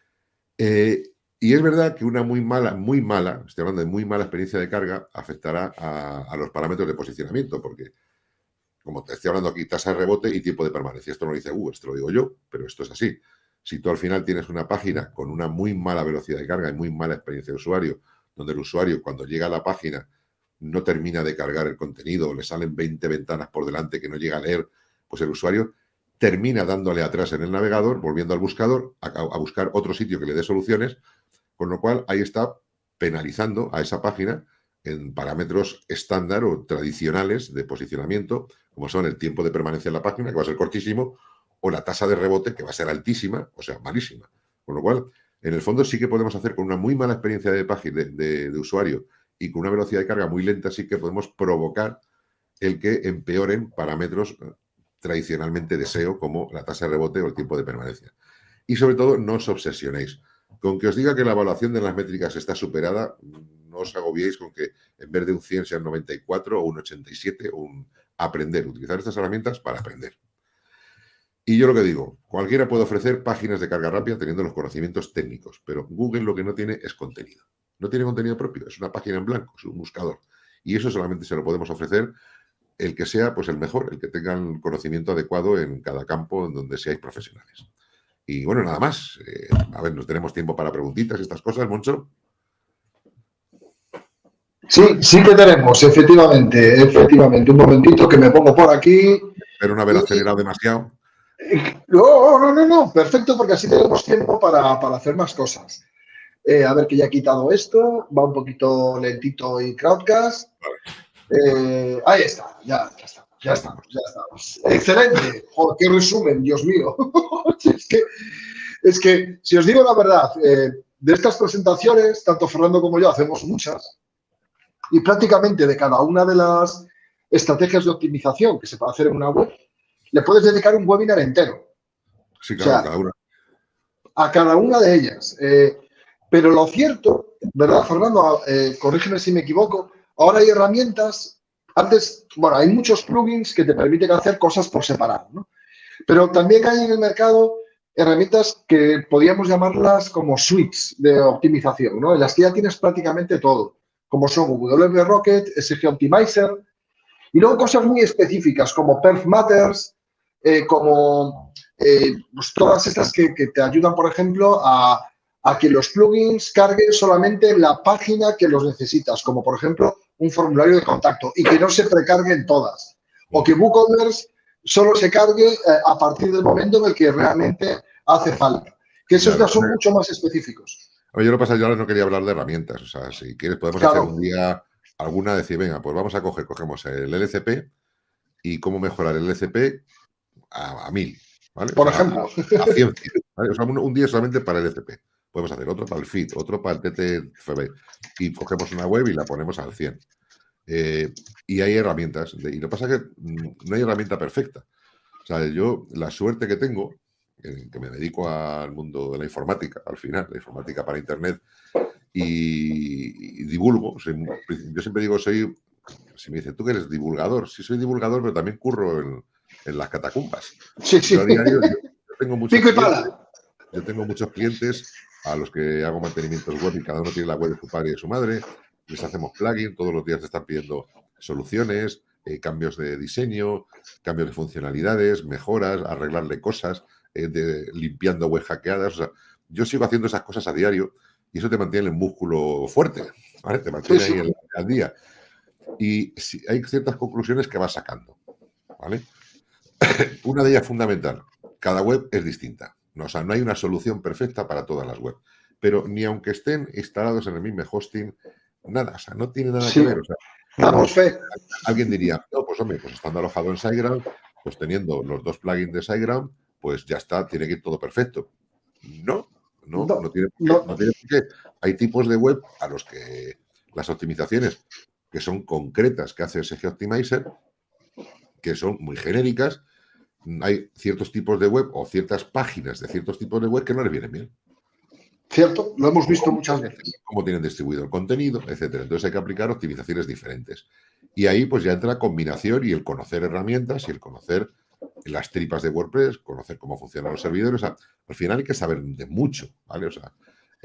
Y es verdad que una muy mala, estoy hablando de muy mala experiencia de carga, afectará a los parámetros de posicionamiento, porque, como te estoy hablando aquí, tasa de rebote y tiempo de permanencia. Esto no lo dice Google, esto lo digo yo, pero esto es así. Si tú al final tienes una página con una muy mala velocidad de carga y muy mala experiencia de usuario, donde el usuario cuando llega a la página no termina de cargar el contenido, le salen 20 ventanas por delante que no llega a leer, pues el usuario termina dándole atrás en el navegador, volviendo al buscador, a buscar otro sitio que le dé soluciones, con lo cual ahí está penalizando a esa página en parámetros estándar o tradicionales de posicionamiento, como son el tiempo de permanencia en la página, que va a ser cortísimo, o la tasa de rebote, que va a ser altísima, o sea, malísima. Con lo cual, en el fondo sí que podemos hacer con una muy mala experiencia de página de usuario y con una velocidad de carga muy lenta, sí que podemos provocar el que empeoren parámetros tradicionalmente de SEO, como la tasa de rebote o el tiempo de permanencia. Y sobre todo, no os obsesionéis. Con que os diga que la evaluación de las métricas está superada, no os agobiéis con que en vez de un 100 sea un 94 o un 87 o un aprender. Utilizar estas herramientas para aprender. Y yo lo que digo, cualquiera puede ofrecer páginas de carga rápida teniendo los conocimientos técnicos, pero Google lo que no tiene es contenido. No tiene contenido propio, es una página en blanco, es un buscador. Y eso solamente se lo podemos ofrecer el que sea pues el mejor, el que tenga el conocimiento adecuado en cada campo en donde seáis profesionales. Y bueno, nada más. A ver, ¿nos tenemos tiempo para preguntitas, estas cosas, Moncho? Sí, sí que tenemos, efectivamente. Un momentito que me pongo por aquí. Pero no haber acelerado demasiado. No. Perfecto, porque así tenemos tiempo para hacer más cosas. A ver, que ya he quitado esto. Va un poquito lentito y Crowdcast. Ahí está, ya estamos. Excelente. Joder, qué resumen, Dios mío. es que, si os digo la verdad, de estas presentaciones, tanto Fernando como yo hacemos muchas, y prácticamente de cada una de las estrategias de optimización que se puede hacer en una web, le puedes dedicar un webinar entero. Sí, claro, o sea, cada una. A cada una de ellas. Pero lo cierto, ¿verdad, Fernando? Corrígeme si me equivoco. Ahora hay herramientas. Antes, bueno, hay muchos plugins que te permiten hacer cosas por separado, ¿no? Pero también hay en el mercado herramientas que podríamos llamarlas como suites de optimización, ¿no? En las que ya tienes prácticamente todo, como son WP-Rocket, SG Optimizer, y luego cosas muy específicas como Perf Matters, pues todas estas que te ayudan, por ejemplo, a que los plugins carguen solamente la página que los necesitas, como por ejemplo un formulario de contacto, y que no se precarguen todas. O que WooCommerce solo se cargue a partir del momento en el que realmente hace falta. Que esos ya son mucho más específicos. Oye, yo lo que pasa, yo ahora no quería hablar de herramientas. O sea, si quieres podemos hacer un día alguna, decir, venga, pues vamos a cogemos el LCP y cómo mejorar el LCP a 1000, ¿vale? Por ejemplo. A 100, ¿vale? O sea, un día solamente para el LCP. Podemos hacer otro para el feed, otro para el TTFB. Y cogemos una web y la ponemos al 100. Y hay herramientas. Y lo que pasa es que no hay herramienta perfecta. O sea, yo la suerte que tengo, que me dedico al mundo de la informática, al final, la informática para Internet, y divulgo. Yo siempre digo, si me dicen, ¿tú que eres divulgador? Sí, soy divulgador, pero también curro en las catacumbas. Sí. Yo a diario, yo tengo muchos clientes a los que hago mantenimientos web y cada uno tiene la web de su padre y de su madre. Les hacemos plugin, todos los días te están pidiendo soluciones, cambios de diseño, cambios de funcionalidades, mejoras, arreglarle cosas, limpiando web hackeadas. O sea, yo sigo haciendo esas cosas a diario y eso te mantiene el músculo fuerte, ¿vale? Te mantiene ahí al día. Y hay ciertas conclusiones que vas sacando, ¿vale? Una de ellas fundamental, cada web es distinta. No, o sea, no hay una solución perfecta para todas las webs. Pero ni aunque estén instalados en el mismo hosting, nada, o sea, no tiene nada que ver. O sea, damos fe. Alguien diría, no, pues hombre, pues estando alojado en SiteGround, pues teniendo los 2 plugins de SiteGround, pues ya está, tiene que ir todo perfecto. No tiene por qué. Hay tipos de web a los que las optimizaciones que son concretas que hace SG Optimizer, que son muy genéricas. Hay ciertos tipos de web o ciertas páginas de ciertos tipos de web que no les vienen bien. Cierto, lo hemos visto muchas veces. Cómo tienen distribuido el contenido, etcétera. Entonces hay que aplicar optimizaciones diferentes. Y ahí pues ya entra la combinación y el conocer herramientas y el conocer las tripas de WordPress, conocer cómo funcionan los servidores. O sea, al final hay que saber de mucho, ¿vale? O sea,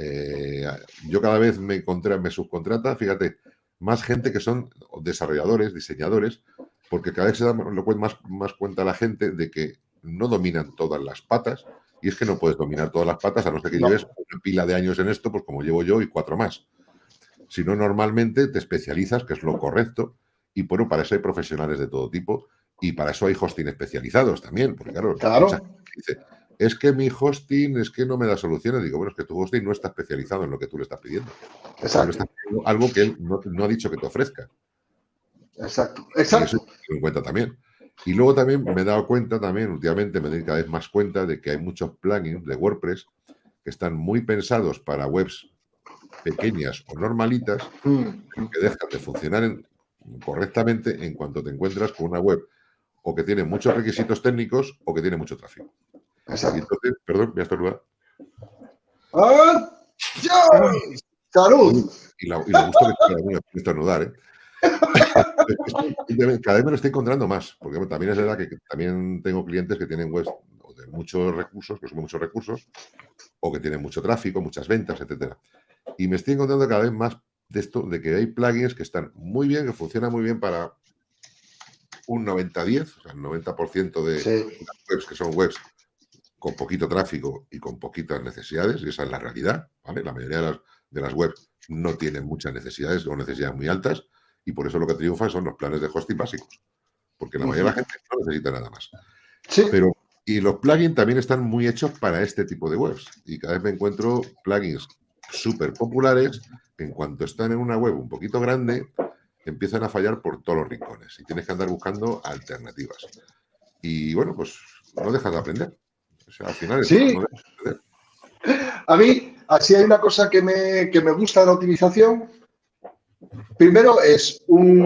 yo cada vez me subcontrata, fíjate, más gente que son desarrolladores, diseñadores, porque cada vez se da más cuenta la gente de que no dominan todas las patas, y es que no puedes dominar todas las patas a no ser que lleves una pila de años en esto, pues como llevo yo y 4 más. Si no, normalmente te especializas, que es lo correcto, y bueno, para eso hay profesionales de todo tipo, y para eso hay hosting especializados también, porque claro. Mucha gente dice, es que mi hosting es que no me da soluciones. Digo, bueno, es que tu hosting no está especializado en lo que tú le estás pidiendo. Exacto. Le estás pidiendo algo que él no ha dicho que te ofrezca. Exacto. Y eso lo tengo en cuenta también. Y luego también me he dado cuenta últimamente me doy cada vez más cuenta de que hay muchos plugins de WordPress que están muy pensados para webs pequeñas o normalitas que dejan de funcionar correctamente en cuanto te encuentras con una web o que tiene muchos requisitos técnicos o que tiene mucho tráfico. Exacto. Y entonces, perdón, voy a estornudar. ¡Salud! Y lo gusto que tiene estornudar, ¿eh? Cada vez me lo estoy encontrando más, porque también es verdad que también tengo clientes que tienen webs de muchos recursos, que suben muchos recursos, o que tienen mucho tráfico, muchas ventas, etcétera. Y me estoy encontrando cada vez más de esto, de que hay plugins que están muy bien, que funcionan muy bien para un 90-10, o sea, el 90% de las webs que son webs con poquito tráfico y con poquitas necesidades, y esa es la realidad, ¿vale? La mayoría de las webs no tienen muchas necesidades o necesidades muy altas, y por eso lo que triunfan son los planes de hosting básicos, porque la mayoría de la gente no necesita nada más. Pero, y los plugins también están muy hechos para este tipo de webs, y cada vez me encuentro plugins súper populares que en cuanto están en una web un poquito grande, empiezan a fallar por todos los rincones, y tienes que andar buscando alternativas. Y bueno, pues no dejas de aprender. O sea, al final es sí. A mí, así hay una cosa que me gusta de la optimización. Primero es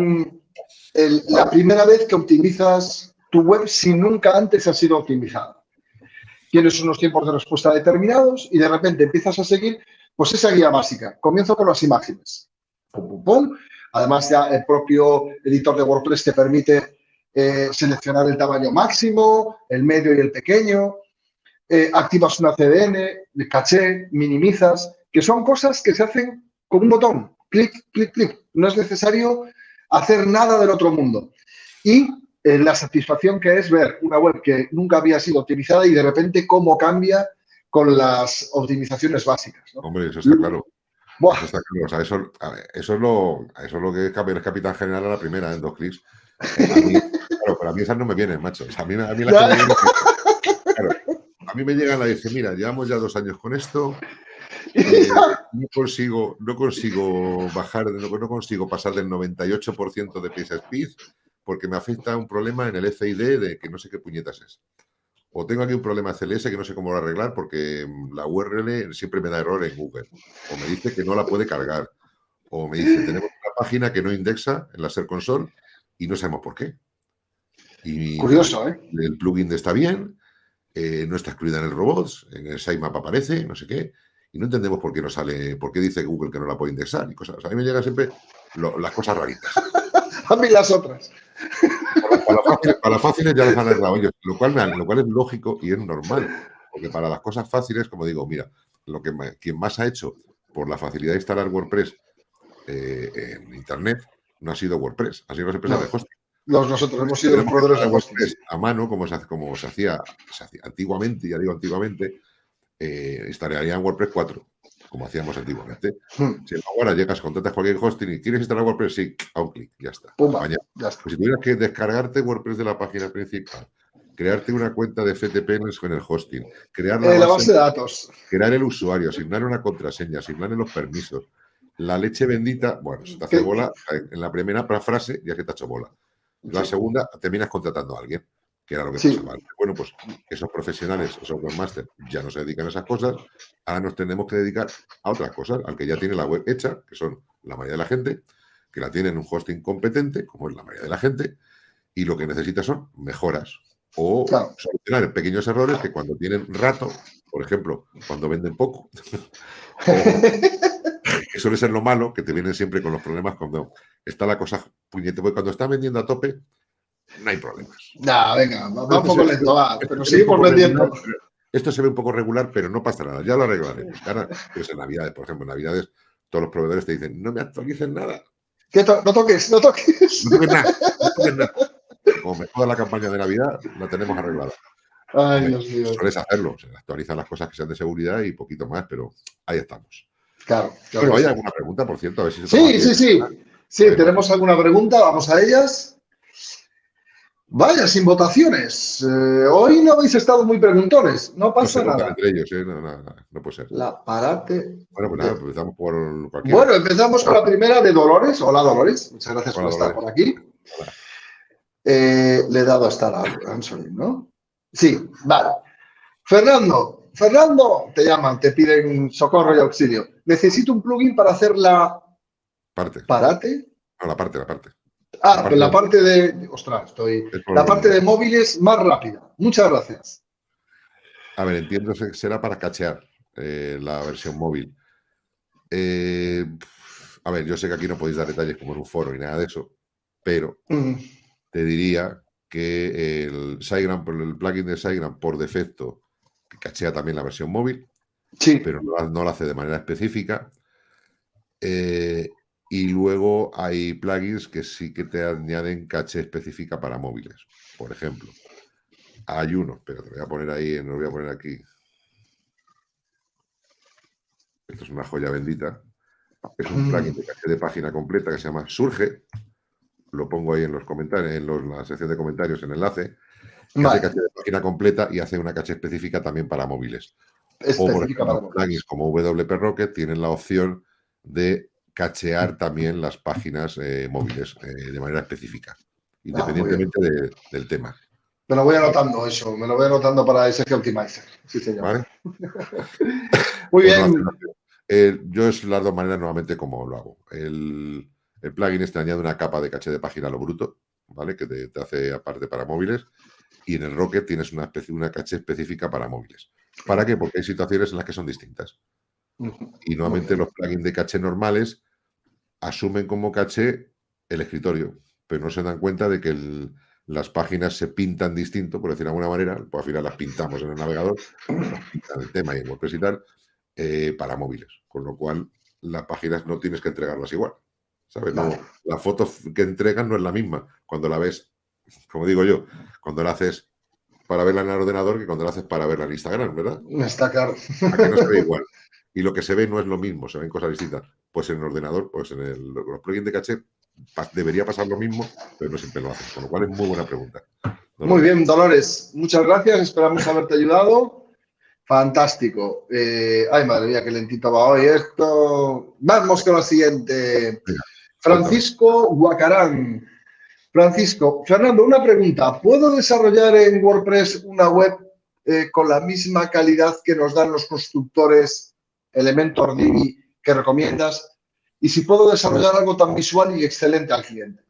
la primera vez que optimizas tu web si nunca antes ha sido optimizada. Tienes unos tiempos de respuesta determinados y de repente empiezas a seguir pues esa guía básica. Comienzo con las imágenes. Pum, pum, pum. Además, ya el propio editor de WordPress te permite seleccionar el tamaño máximo, el medio y el pequeño. Activas una CDN, de caché, minimizas, que son cosas que se hacen con un botón. Clic, clic, clic. No es necesario hacer nada del otro mundo. Y la satisfacción que es ver una web que nunca había sido optimizada y de repente cómo cambia con las optimizaciones básicas, ¿no? Hombre, eso está claro. Eso está claro. O sea, eso es lo que es capitán general a la primera, en 2 clics. Claro, pero a mí esas no me vienen, macho. O sea, a mí las que me vienen, claro, a mí me llegan a decir, mira, llevamos ya 2 años con esto, no consigo bajar, no consigo pasar del 98% de page speed porque me afecta un problema en el FID de que no sé qué puñetas es. O tengo aquí un problema CLS que no sé cómo lo arreglar porque la URL siempre me da error en Google. O me dice que no la puede cargar. O me dice, tenemos una página que no indexa en la Search Console y no sabemos por qué. Y curioso, el plugin está bien, no está excluida en el robots, en el sitemap aparece, no sé qué, y no entendemos por qué no sale, por qué dice Google que no la puede indexar y cosas. O sea, a mí me llegan siempre las cosas raritas. A mí las otras. Para las fáciles ya las han arreglado ellos, lo cual es lógico y es normal, porque para las cosas fáciles, como digo, mira, quien más ha hecho por la facilidad de instalar WordPress en Internet no ha sido WordPress, ha sido las empresas No. de hosting. Nosotros hemos sido los proveedores de hosting. WordPress a mano, como se hacía antiguamente, ya digo antiguamente, instalarían WordPress 4, como hacíamos antiguamente. Si ahora llegas, contratas cualquier hosting y quieres instalar WordPress, sí, a un clic, ya está. Pumba, ya está. Pues si tuvieras que descargarte WordPress de la página principal, crearte una cuenta de FTP en el hosting, crear la base de datos, crear el usuario, asignar una contraseña, asignarle los permisos, la leche bendita, bueno, se te hace bola en la primera frase, ya que te ha hecho bola. La segunda, terminas contratando a alguien, que era lo que pasaba. Bueno, pues esos profesionales, esos webmasters, ya no se dedican a esas cosas, ahora nos tenemos que dedicar a otras cosas, al que ya tiene la web hecha, que son la mayoría de la gente, que la tienen en un hosting competente, como es la mayoría de la gente, y lo que necesita son mejoras o solucionar pequeños errores que cuando tienen rato, por ejemplo, cuando venden poco, que suele ser lo malo, que te vienen siempre con los problemas cuando está la cosa puñete, porque cuando está vendiendo a tope, no hay problemas. No, venga, va un poco lento, pero seguimos vendiendo. Esto se ve un poco regular, pero no pasa nada, ya lo arreglaremos. Ahora, pues en Navidades, por ejemplo, en Navidades, todos los proveedores te dicen, no me actualicen nada. No toques. No toques nada. Como me joda la campaña de Navidad, la tenemos arreglada. Ay, Dios mío. Sueles hacerlo, se actualizan las cosas que sean de seguridad y poquito más, pero ahí estamos. Claro. Bueno, ¿hay alguna pregunta, por cierto? A ver si Sí, tenemos alguna pregunta, vamos a ellas. Vaya, sin votaciones. Hoy no habéis estado muy preguntones, no pasa nada. Entre ellos, no puede ser. La parate. Bueno, pues nada, empezamos por cualquiera. Bueno, empezamos con la primera de Dolores. Hola, Dolores. Muchas gracias por estar por aquí. Le he dado a estar a Answering, ¿no? Sí, vale. Fernando, te llaman, te piden socorro y auxilio. Necesito un plugin para hacer la... ¿Parate? No, la parte. La parte de... Ostras, la parte de móviles más rápida. Muchas gracias. A ver, entiendo que será para cachear la versión móvil. A ver, yo sé que aquí no podéis dar detalles como en un foro y nada de eso, pero te diría que el plugin de SiteGround por defecto que cachea también la versión móvil, pero no lo hace de manera específica. Y luego hay plugins que sí que te añaden caché específica para móviles. Por ejemplo, hay uno, pero te voy a poner ahí, no lo voy a poner aquí. Esto es una joya bendita. Es un plugin de caché de página completa que se llama Surge. Lo pongo ahí en los comentarios, en la sección de comentarios, en enlace. Que hace caché de página completa y hace una caché específica también para móviles. O por ejemplo, plugins como WP Rocket tienen la opción de cachear también las páginas móviles de manera específica, independientemente del tema. Me lo voy anotando eso, me lo voy anotando para ese Optimizer. Sí, señor. ¿Vale? Muy bien. Yo es las dos maneras nuevamente como lo hago. El plugin este añade una capa de caché de página a lo bruto, ¿vale? Que te hace aparte para móviles. Y en el Rocket tienes una caché específica para móviles. ¿Para qué? Porque hay situaciones en las que son distintas. Y nuevamente los plugins de caché normales asumen como caché el escritorio, pero no se dan cuenta de que las páginas se pintan distinto, por decir de alguna manera, pues al final las pintamos en el navegador, las pintan el tema y en WordPress y tal, para móviles. Con lo cual, las páginas no tienes que entregarlas igual. ¿Sabes? No, la foto que entregan no es la misma cuando la ves, como digo yo, cuando la haces para verla en el ordenador que cuando la haces para verla en Instagram, ¿verdad? Está claro. Aquí no se ve igual. Y lo que se ve no es lo mismo, se ven cosas distintas. Pues en el ordenador, pues en los plugins de caché debería pasar lo mismo, pero no siempre lo hacen. Con lo cual es muy buena pregunta. Muy bien, Dolores. Muchas gracias. Esperamos haberte ayudado. Fantástico. Ay, madre mía, qué lentito va hoy esto. Vamos con la siguiente. Francisco Guacarán. Francisco, Fernando, una pregunta. ¿Puedo desarrollar en WordPress una web con la misma calidad que nos dan los constructores Elementor, Divi, que recomiendas? Y si puedo desarrollar algo tan visual y excelente al cliente.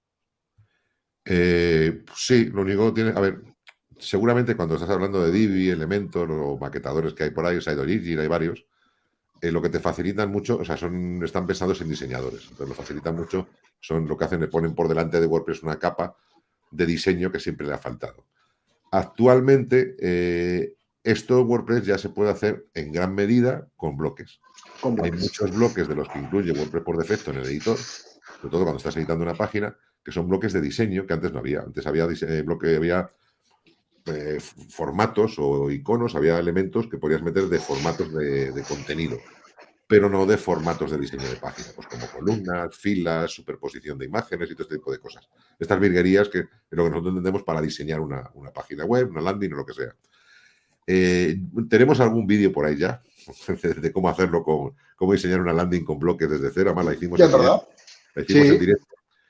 Sí, lo único que tiene... A ver, seguramente cuando estás hablando de Divi, Elementor o maquetadores que hay por ahí, SiteOrigin, hay varios, lo que te facilitan mucho, o sea, están pensados en diseñadores. Entonces lo facilitan mucho, son lo que hacen, le ponen por delante de WordPress una capa de diseño que siempre le ha faltado. Actualmente, esto en WordPress ya se puede hacer en gran medida con bloques. Hay muchos bloques de los que incluye WordPress por defecto en el editor sobre todo cuando estás editando una página, que son bloques de diseño que antes no había. Antes había formatos o iconos, había elementos que podías meter de formatos de contenido, pero no de formatos de diseño de página, pues como columnas, filas, superposición de imágenes y todo este tipo de cosas. Estas virguerías que es lo que nosotros entendemos para diseñar una página web, una landing o lo que sea. Tenemos algún vídeo por ahí ya de cómo hacerlo, cómo diseñar una landing con bloques desde cero. Además, la hicimos en directo.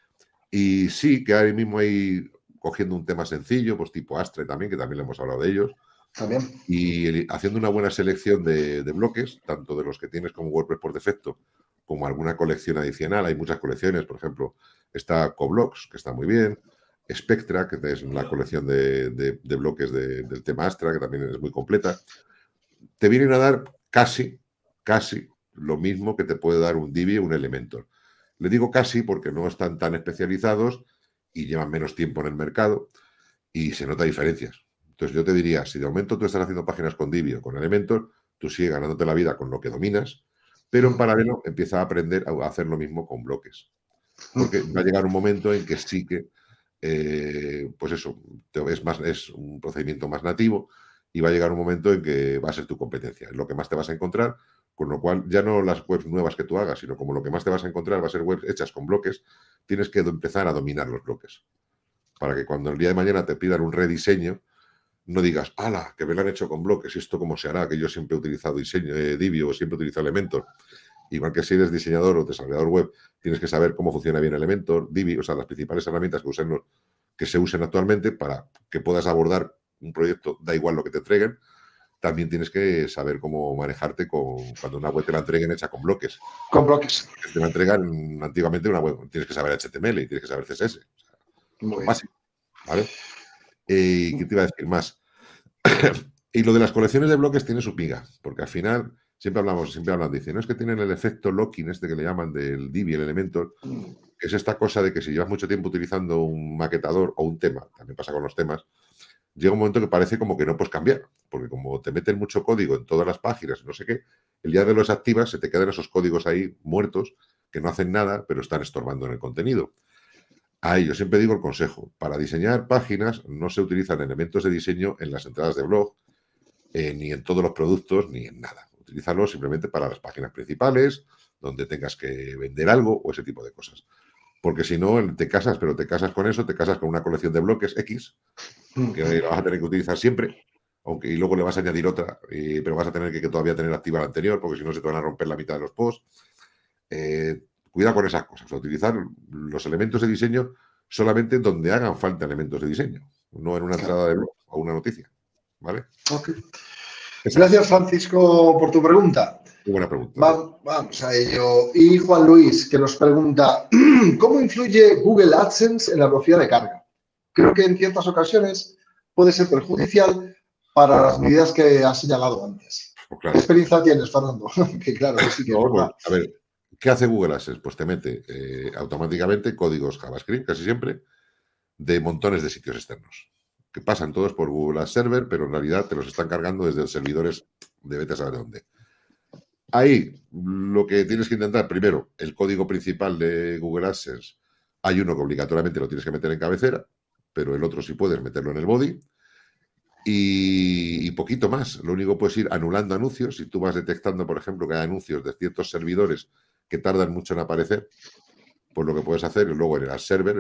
Y sí, que ahora mismo hay cogiendo un tema sencillo, pues tipo Astre también, que también le hemos hablado de ellos. También. Y haciendo una buena selección de bloques, tanto de los que tienes como WordPress por defecto, como alguna colección adicional. Hay muchas colecciones, por ejemplo, está Coblox, que está muy bien, Spectra, que es la colección de bloques del tema Astra, que también es muy completa. Te vienen a dar casi lo mismo que te puede dar un Divi o un Elementor. Le digo casi porque no están tan especializados y llevan menos tiempo en el mercado y se nota diferencias. Entonces yo te diría, si de momento tú estás haciendo páginas con Divi o con Elementor, tú sigues ganándote la vida con lo que dominas, pero en paralelo empieza a aprender a hacer lo mismo con bloques. Porque va a llegar un momento en que sí que, pues eso, es un procedimiento más nativo y va a llegar un momento en que va a ser tu competencia. Es lo que más te vas a encontrar, con lo cual ya no las webs nuevas que tú hagas, sino como lo que más te vas a encontrar va a ser webs hechas con bloques, tienes que empezar a dominar los bloques. Para que cuando el día de mañana te pidan un rediseño, no digas, ¡hala! Que me lo han hecho con bloques, ¿y esto cómo se hará? Que yo siempre he utilizado Divi o siempre he utilizado Elementor. Igual que si eres diseñador o desarrollador web, tienes que saber cómo funciona bien Elementor, Divi, o sea, las principales herramientas que se usen actualmente para que puedas abordar un proyecto, da igual lo que te entreguen. También tienes que saber cómo manejarte cuando una web te la entreguen hecha con bloques. Con bloques. Te la entregan antiguamente una web, tienes que saber HTML y tienes que saber CSS. O sea, básico, ¿vale? ¿Qué te iba a decir más? Y lo de las colecciones de bloques tiene su piga, porque al final siempre hablan, dicen, no es que tienen el efecto locking este que le llaman del Divi, el Elementor, que es esta cosa de que si llevas mucho tiempo utilizando un maquetador o un tema, también pasa con los temas, llega un momento que parece como que no puedes cambiar, porque como te meten mucho código en todas las páginas, no sé qué, el día que los activas se te quedan esos códigos ahí muertos que no hacen nada, pero están estorbando en el contenido. Ahí yo siempre digo el consejo, para diseñar páginas no se utilizan elementos de diseño en las entradas de blog, ni en todos los productos, ni en nada. Utilízalo simplemente para las páginas principales, donde tengas que vender algo o ese tipo de cosas. Porque si no, te casas con eso, te casas con una colección de bloques X, que la vas a tener que utilizar siempre, y luego le vas a añadir otra, pero vas a tener que todavía tener activa la anterior, porque si no se te van a romper la mitad de los posts. Cuidado con esas cosas, utilizar los elementos de diseño solamente donde hagan falta elementos de diseño, no en una entrada de blog o una noticia. ¿Vale? Okay. Gracias, Francisco, por tu pregunta. Muy buena pregunta. Vamos a ello. Y Juan Luis, que nos pregunta, ¿cómo influye Google AdSense en la velocidad de carga? Creo que en ciertas ocasiones puede ser perjudicial para las medidas que has señalado antes. Pues claro. ¿Qué experiencia tienes, Fernando? Que claro, sí que no, a ver, ¿qué hace Google AdSense? Pues te mete automáticamente códigos JavaScript, casi siempre, de montones de sitios externos, que pasan todos por Google Ads Server, pero en realidad te los están cargando desde servidores de vete a saber dónde. Ahí lo que tienes que intentar, primero, el código principal de Google AdSense, hay uno que obligatoriamente lo tienes que meter en cabecera, pero el otro sí puedes meterlo en el body. Y poquito más. Lo único puedes ir anulando anuncios. Si tú vas detectando, por ejemplo, que hay anuncios de ciertos servidores que tardan mucho en aparecer, pues lo que puedes hacer es luego en el Ads Server,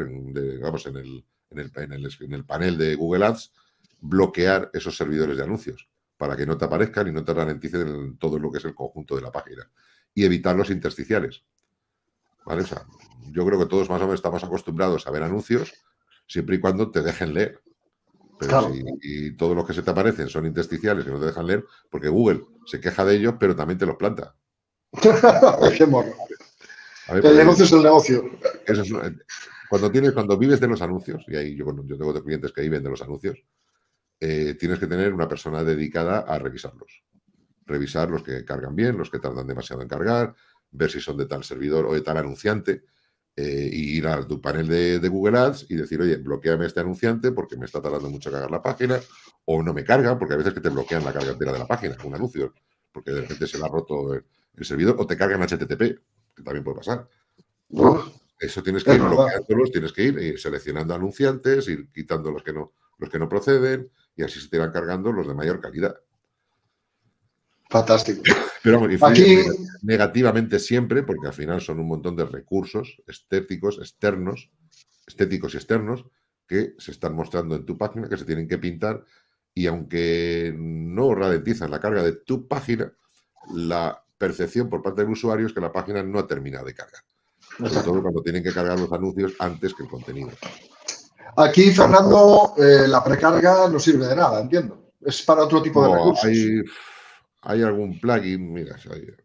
en el panel de Google Ads, bloquear esos servidores de anuncios para que no te aparezcan y no te ralenticen todo lo que es el conjunto de la página y evitar los intersticiales. ¿Vale? O sea, yo creo que todos más o menos estamos acostumbrados a ver anuncios siempre y cuando te dejen leer. Pero claro. si todos los que se te aparecen son intersticiales y no te dejan leer, porque Google se queja de ellos, pero también te los planta. ¡Qué morro! Ver, el negocio es el negocio. Eso es, cuando vives de los anuncios, y ahí yo tengo clientes que viven de los anuncios, tienes que tener una persona dedicada a revisarlos. Revisar los que cargan bien, los que tardan demasiado en cargar, ver si son de tal servidor o de tal anunciante, y ir a tu panel de Google Ads y decir, oye, bloqueame este anunciante porque me está tardando mucho cargar la página, o no me carga, porque a veces que te bloquean la carga entera de la página, un anuncio, porque de repente se le ha roto el servidor, o te cargan HTTP, que también puede pasar. Eso tienes que ir bloqueándolos, tienes que ir seleccionando anunciantes, ir quitando los que no proceden, y así se te irán cargando los de mayor calidad. Fantástico. Pero vamos, influye negativamente siempre, porque al final son un montón de recursos estéticos y externos, que se están mostrando en tu página, que se tienen que pintar, y aunque no ralentizan la carga de tu página, la percepción por parte del usuario es que la página no ha terminado de cargar. Sobre todo cuando tienen que cargar los anuncios antes que el contenido. Aquí, Fernando, la precarga no sirve de nada, entiendo. Es para otro tipo de recursos. Hay algún plugin, mira,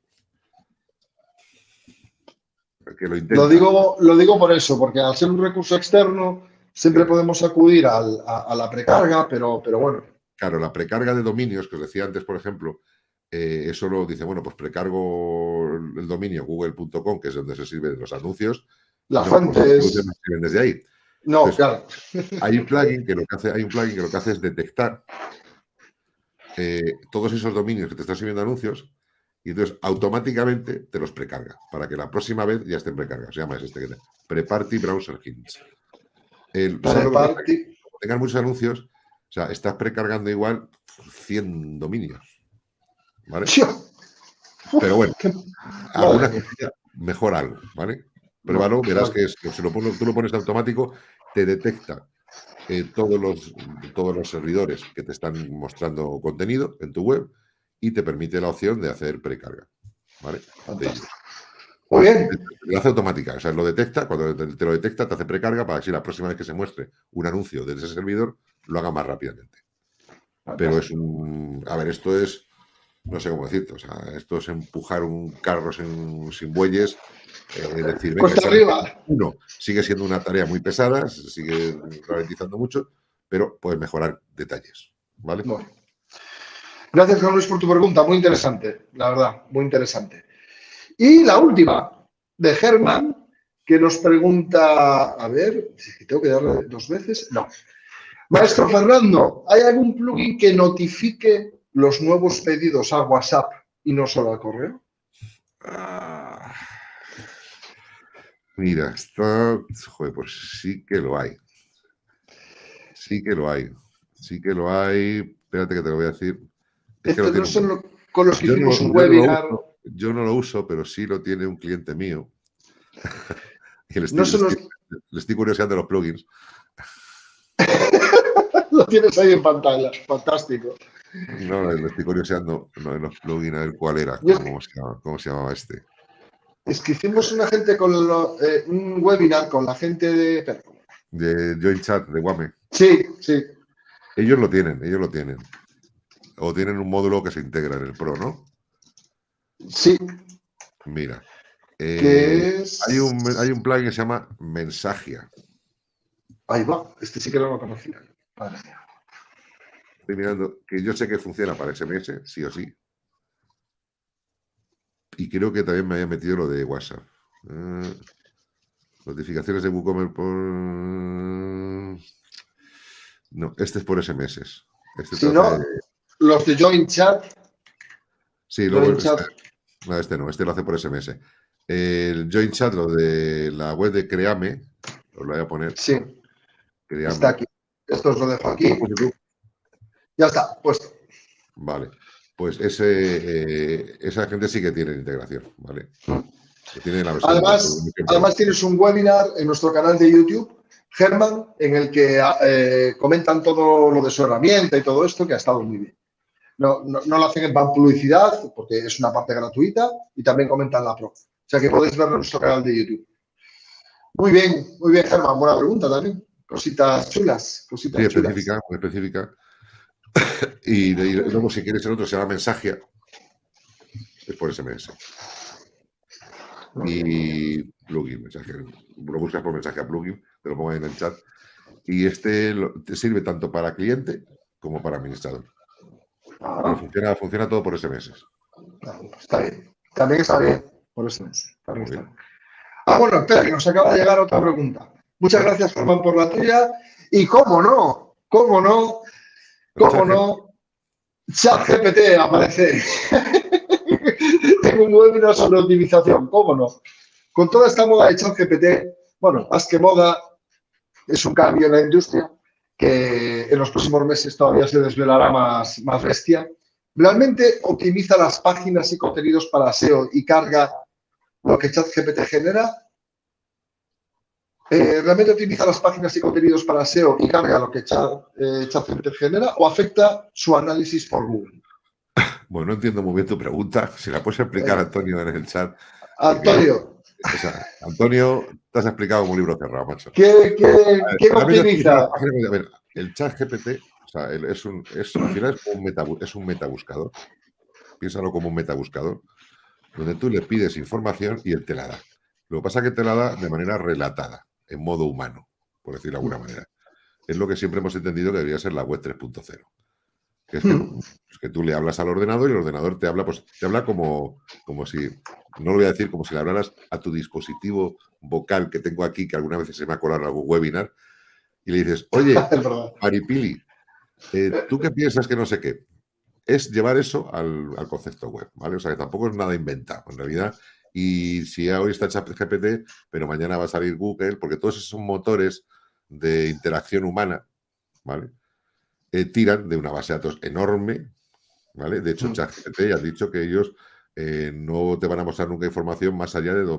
que lo intenta. Lo digo por eso, porque al ser un recurso externo siempre podemos acudir a la precarga, pero bueno. Claro, la precarga de dominios, que os decía antes, por ejemplo, eso lo dice, bueno, pues precargo el dominio google.com, que es donde se sirven los anuncios. La fuente es... no sirven desde ahí. No, entonces, claro. Hay un plugin que lo que hace es detectar todos esos dominios que te están sirviendo anuncios, y entonces automáticamente te los precarga para que la próxima vez ya estén precargados. Se llama Pre-Party Browser Hints. Como tengan muchos anuncios, o sea, estás precargando igual 100 dominios. ¿Vale? Pero bueno, alguna cosilla mejor algo, ¿vale? Pruébalo, verás que si tú lo pones automático, te detecta todos los servidores que te están mostrando contenido en tu web y te permite la opción de hacer precarga, ¿vale? Muy bien. Lo hace automática, o sea, lo detecta, cuando te lo detecta, te hace precarga para que si la próxima vez que se muestre un anuncio de ese servidor, lo haga más rápidamente. Pero a ver, esto es, no sé cómo decirte, o sea, esto es empujar un carro sin bueyes, decir, venga, sigue siendo una tarea muy pesada, sigue ralentizando mucho, pero puedes mejorar detalles, ¿vale? Bueno. Gracias, Juan Luis, por tu pregunta, muy interesante, la verdad, muy interesante. Y la última, de Germán, que nos pregunta, a ver, si tengo que darle 2 veces, no. Maestro Fernando, ¿hay algún plugin que notifique los nuevos pedidos a WhatsApp y no solo al correo? Mira, joder, pues sí que lo hay. Sí que lo hay. Espérate que te lo voy a decir. Estos no son con los que hicimos un webinar. Yo no lo uso, pero sí lo tiene un cliente mío. Y le estoy curioseando los plugins. Lo tienes ahí en pantalla. Fantástico. No, le estoy curioseando en los plugins a ver cuál era. ¿Cómo se llamaba este? Es que hicimos un webinar con la gente de Join Chat, de Wame. Sí, sí. Ellos lo tienen. O tienen un módulo que se integra en el Pro, ¿no? Sí. Mira. ¿Qué es? Hay un plugin que se llama Mensagia. Ahí va. Este sí que no lo conocía. Vale. Estoy mirando, que yo sé que funciona para SMS, sí o sí. Y creo que también me había metido lo de WhatsApp. Notificaciones de WooCommerce por... No, este es por SMS. Si no, los de Join Chat. Sí, luego este no, este lo hace por SMS. El Join Chat, lo de la web de Creame, os lo voy a poner. Sí. Creame. Está aquí. Esto os lo dejo aquí. Ya está, puesto. Vale. Pues esa gente sí que tiene integración, ¿vale? Tiene la versión además tienes un webinar en nuestro canal de YouTube, Germán, en el que comentan todo lo de su herramienta y todo esto, que ha estado muy bien. No lo hacen en publicidad, porque es una parte gratuita, y también comentan la pro. O sea que podéis verlo en nuestro canal de YouTube. Muy bien, Germán. Buena pregunta también. Cositas chulas. Cositas chulas. Muy específica. Y luego, si quieres el otro, se llama Mensagia. Es por SMS. Y plugin, mensaje. Lo buscas por mensaje a plugin, te lo pongo ahí en el chat. Y te sirve tanto para cliente como para administrador. Pero funciona todo por SMS. Está bien. También está bien por SMS. Bueno, espera, que nos acaba de llegar otra pregunta. Muchas gracias, Germán, por la tuya. Y cómo no, ChatGPT aparece. Tengo un webinar sobre optimización, cómo no. con toda esta moda de ChatGPT, bueno, más que moda, es un cambio en la industria que en los próximos meses todavía se desvelará más bestia. ¿Realmente optimiza las páginas y contenidos para SEO y carga lo que ChatGPT genera? ¿Realmente optimiza las páginas y contenidos para SEO y carga lo que ChatGPT genera o afecta su análisis por Google? Bueno, no entiendo muy bien tu pregunta. Si la puedes explicar, Antonio, en el chat. Antonio. O sea, Antonio, te has explicado como un libro cerrado, macho. ¿Qué optimiza? A ver, el ChatGPT, o sea, al final es un metabuscador. Piénsalo como un metabuscador, donde tú le pides información y él te la da. Lo que pasa es que te la da de manera relatada, en modo humano, por decirlo de alguna manera. Es lo que siempre hemos entendido que debería ser la web 3.0. Que es que tú le hablas al ordenador y el ordenador te habla, pues te habla como si, no lo voy a decir, como si le hablaras a tu dispositivo vocal que tengo aquí, que alguna vez se me ha colado en algún webinar, y le dices, oye, Maripili, ¿tú qué piensas que no sé qué? Es llevar eso al concepto web, ¿vale? O sea, que tampoco es nada inventado, en realidad. Y si hoy está ChatGPT, pero mañana va a salir Google, porque todos esos son motores de interacción humana, ¿vale? Tiran de una base de datos enorme, ¿vale? De hecho, ChatGPT ya ha dicho que ellos no te van a mostrar nunca información más allá de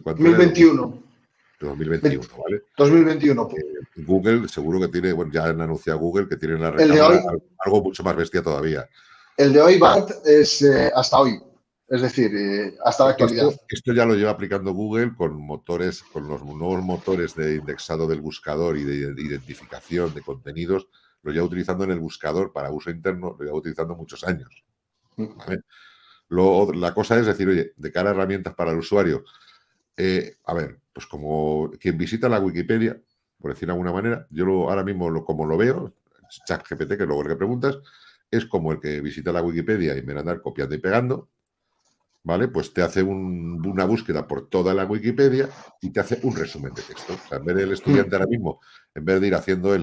2021. De 2021, ¿vale? 2021. Google seguro que tiene, bueno, ya han anunciado Google que tienen la recámara algo mucho más bestia todavía. El de hoy, Bart, es hasta hoy. Es decir, hasta la actualidad. Esto ya lo lleva aplicando Google con motores, con los nuevos motores de indexado del buscador y de identificación de contenidos, lo lleva utilizando en el buscador para uso interno, lo lleva utilizando muchos años. ¿Vale? La cosa es decir, oye, de cara a herramientas para el usuario, a ver, pues como quien visita la Wikipedia, por decir de alguna manera, yo ahora mismo como lo veo, ChatGPT, que es luego el que preguntas, es como el que visita la Wikipedia y me va a andar copiando y pegando, ¿vale? Pues te hace una búsqueda por toda la Wikipedia y te hace un resumen de texto. O sea, en vez del estudiante ahora mismo, en vez de ir haciendo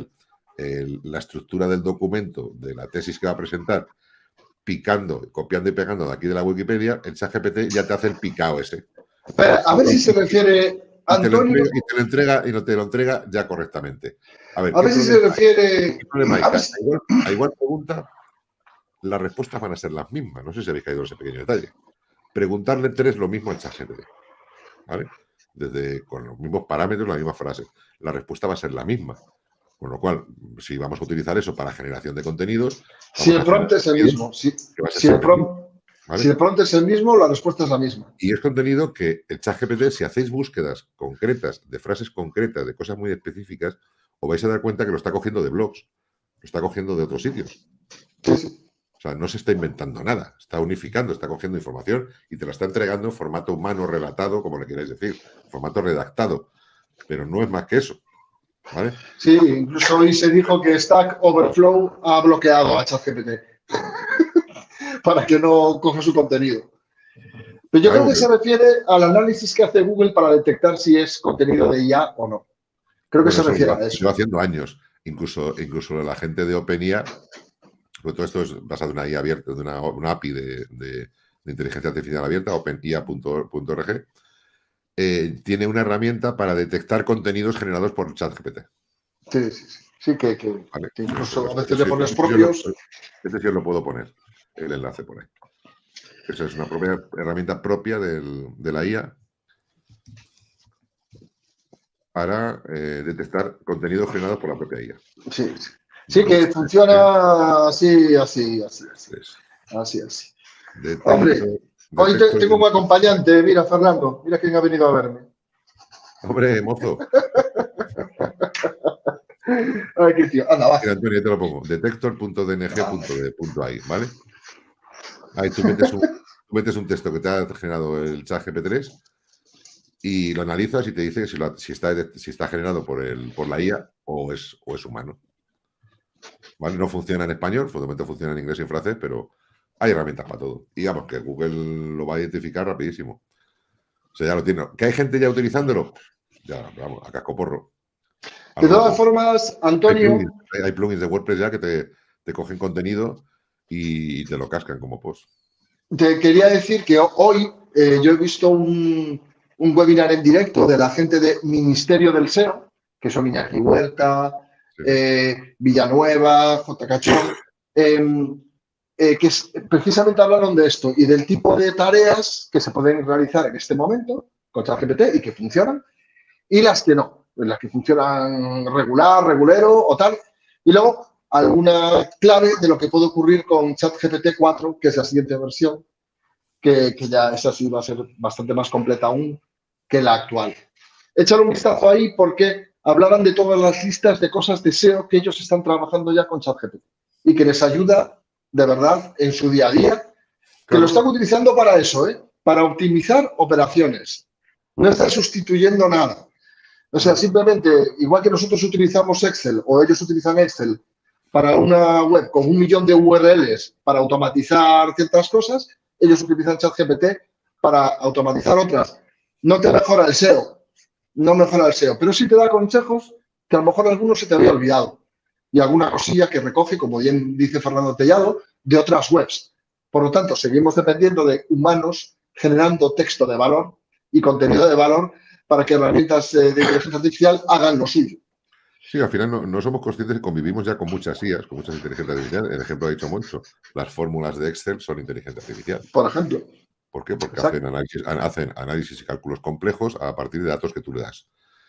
la estructura del documento, de la tesis que va a presentar, picando, copiando y pegando de aquí de la Wikipedia, el ChatGPT ya te hace el picado ese. A ver si se refiere Antonio. Y te lo entrega ya correctamente. A ver si se refiere. ¿Qué problema hay? A igual pregunta, las respuestas van a ser las mismas. No sé si habéis caído en ese pequeño detalle. Preguntarle 3 lo mismo al ChatGPT, ¿vale? Con los mismos parámetros, la misma frase. La respuesta va a ser la misma. Con lo cual, si vamos a utilizar eso para generación de contenidos... Si el prompt es el mismo. Si el prompt es el mismo, la respuesta es la misma. Y es contenido que el ChatGPT, si hacéis búsquedas concretas, de frases concretas, de cosas muy específicas, os vais a dar cuenta que lo está cogiendo de blogs, lo está cogiendo de otros sitios. Sí. O sea, no se está inventando nada, está unificando, está cogiendo información y te la está entregando en formato humano relatado, como le queráis decir, formato redactado. Pero no es más que eso, ¿vale? Sí, incluso hoy se dijo que Stack Overflow ha bloqueado a ChatGPT para que no coja su contenido. Pero yo creo que se refiere al análisis que hace Google para detectar si es contenido de IA o no. Creo que se refiere a eso. Lleva haciendo años. Incluso la gente de OpenIA, porque todo esto es basado en una IA abierta, de una API de inteligencia artificial abierta, OpenIA.org, tiene una herramienta para detectar contenidos generados por ChatGPT. Sí, que incluso a veces le pones propios. Este sí os lo puedo poner, el enlace por ahí. Esa es una herramienta propia de la IA para detectar contenidos generados por la propia IA. Sí, que funciona así. Hombre, hoy tengo un acompañante. Mira, Fernando, mira quién ha venido a verme. Hombre, mozo. Ay, qué tío. Anda, va. Mira, Antonio, te lo pongo. Detector.dng.ai, ¿vale? Ahí tú metes un texto que te ha generado el ChatGPT-3 y lo analizas y te dice si está generado por la IA o es humano. ¿Vale? No funciona en español, por el momento funciona en inglés y en francés, pero hay herramientas para todo. Y digamos que Google lo va a identificar rapidísimo. O sea, ya lo tiene. ¿Que hay gente ya utilizándolo? Ya, vamos, a cascoporro. De todas formas, Antonio... Hay plugins de WordPress ya que te cogen contenido y te lo cascan como post. Te quería decir que hoy yo he visto un un webinar en directo de la gente de Ministerio del SEO, que son Iñaki Huerta, Villanueva, J. Cachón, que precisamente hablaron de esto y del tipo de tareas que se pueden realizar en este momento con ChatGPT y que funcionan, y las que no, las que funcionan regulero o tal. Y luego alguna clave de lo que puede ocurrir con ChatGPT 4, que es la siguiente versión, que ya esa sí va a ser bastante más completa aún que la actual. Échale un vistazo ahí porque hablaban de todas las listas de cosas de SEO que ellos están trabajando ya con ChatGPT y que les ayuda de verdad en su día a día, que lo están utilizando para eso, para optimizar operaciones. No están sustituyendo nada. O sea, simplemente, igual que nosotros utilizamos Excel o ellos utilizan Excel para una web con 1 millón de URLs para automatizar ciertas cosas, ellos utilizan ChatGPT para automatizar otras. No te mejora el SEO, no mejora el SEO, pero sí te da consejos que a lo mejor algunos se te había olvidado y alguna cosilla que recoge, como bien dice Fernando Tellado, de otras webs. Por lo tanto, seguimos dependiendo de humanos generando texto de valor y contenido de valor para que herramientas de inteligencia artificial hagan lo suyo. Sí, al final no somos conscientes que convivimos ya con muchas IAs, con muchas inteligencias artificiales. El ejemplo ha dicho Moncho, las fórmulas de Excel son inteligencia artificial. Por ejemplo. ¿Por qué? Porque hacen análisis y cálculos complejos a partir de datos que tú le das.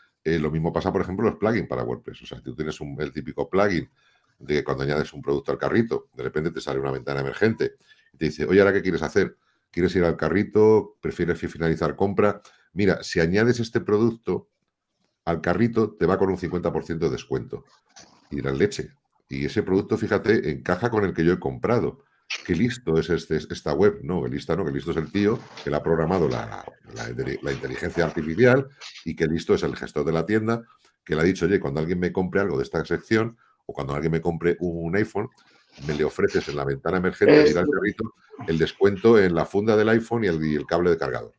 Lo mismo pasa, por ejemplo, los plugins para WordPress. O sea, tú tienes el típico plugin de que cuando añades un producto al carrito, de repente te sale una ventana emergente y te dice, oye, ¿ahora qué quieres hacer? ¿Quieres ir al carrito? ¿Prefieres finalizar compra? Mira, si añades este producto al carrito, te va con un 50% de descuento. Y la leche. Y ese producto, fíjate, encaja con el que yo he comprado. Qué listo es esta web. No, que listo es el tío que le ha programado la inteligencia artificial y que listo es el gestor de la tienda que le ha dicho, oye, cuando alguien me compre algo de esta sección o cuando alguien me compre un iPhone, me le ofreces en la ventana emergente de ir al carrito el descuento en la funda del iPhone y el cable de cargador.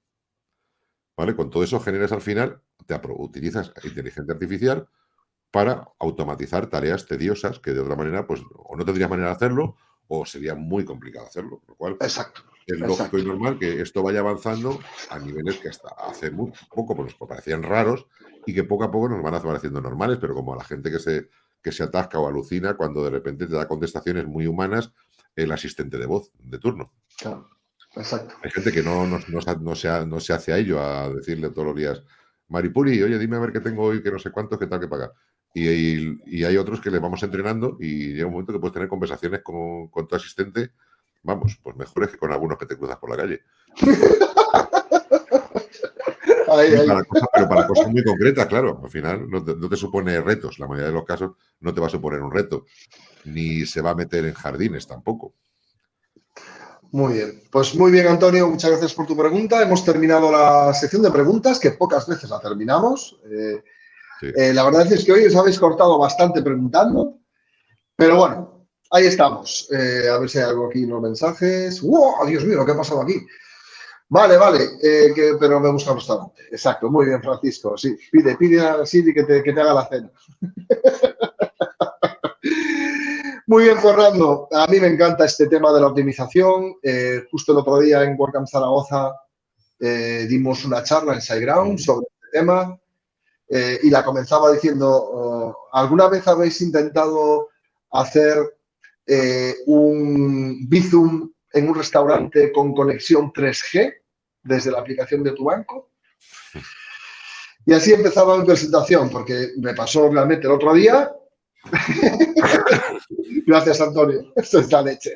¿Vale? Con todo eso generas al final, utilizas inteligencia artificial para automatizar tareas tediosas que de otra manera, pues, o no tendrías manera de hacerlo o sería muy complicado hacerlo. Por lo cual, es lógico y normal que esto vaya avanzando a niveles que hasta hace muy poco pues, nos parecían raros y que poco a poco nos van apareciendo normales, pero como a la gente que se atasca o alucina cuando de repente te da contestaciones muy humanas el asistente de voz de turno. Claro, exacto. Hay gente que no se hace a ello, a decirle todos los días, Maripuri, oye, dime a ver qué tengo hoy, que no sé cuánto, qué tal que pagar. Y hay otros que les vamos entrenando y llega un momento que puedes tener conversaciones con tu asistente, vamos, pues mejores que con algunos que te cruzas por la calle. Pero para cosas muy concretas, claro. Al final no te supone retos. La mayoría de los casos no te va a suponer un reto. Ni se va a meter en jardines tampoco. Muy bien. Pues muy bien, Antonio. Muchas gracias por tu pregunta. Hemos terminado la sección de preguntas, que pocas veces la terminamos. Sí. La verdad es que hoy os habéis cortado bastante preguntando. Pero bueno, ahí estamos. A ver si hay algo aquí en los mensajes. ¡Wow! Dios mío, ¿qué ha pasado aquí? Vale, pero me gusta el restaurante. Exacto, muy bien, Francisco. Sí, pide a Siri que te haga la cena. Muy bien, Fernando. A mí me encanta este tema de la optimización. Justo el otro día en WordCamp Zaragoza dimos una charla en SiteGround sobre este tema y la comenzaba diciendo, ¿alguna vez habéis intentado hacer un Bizum en un restaurante con conexión 3G desde la aplicación de tu banco? Y así empezaba mi presentación, porque me pasó realmente el otro día. Gracias, Antonio. Esto es la leche.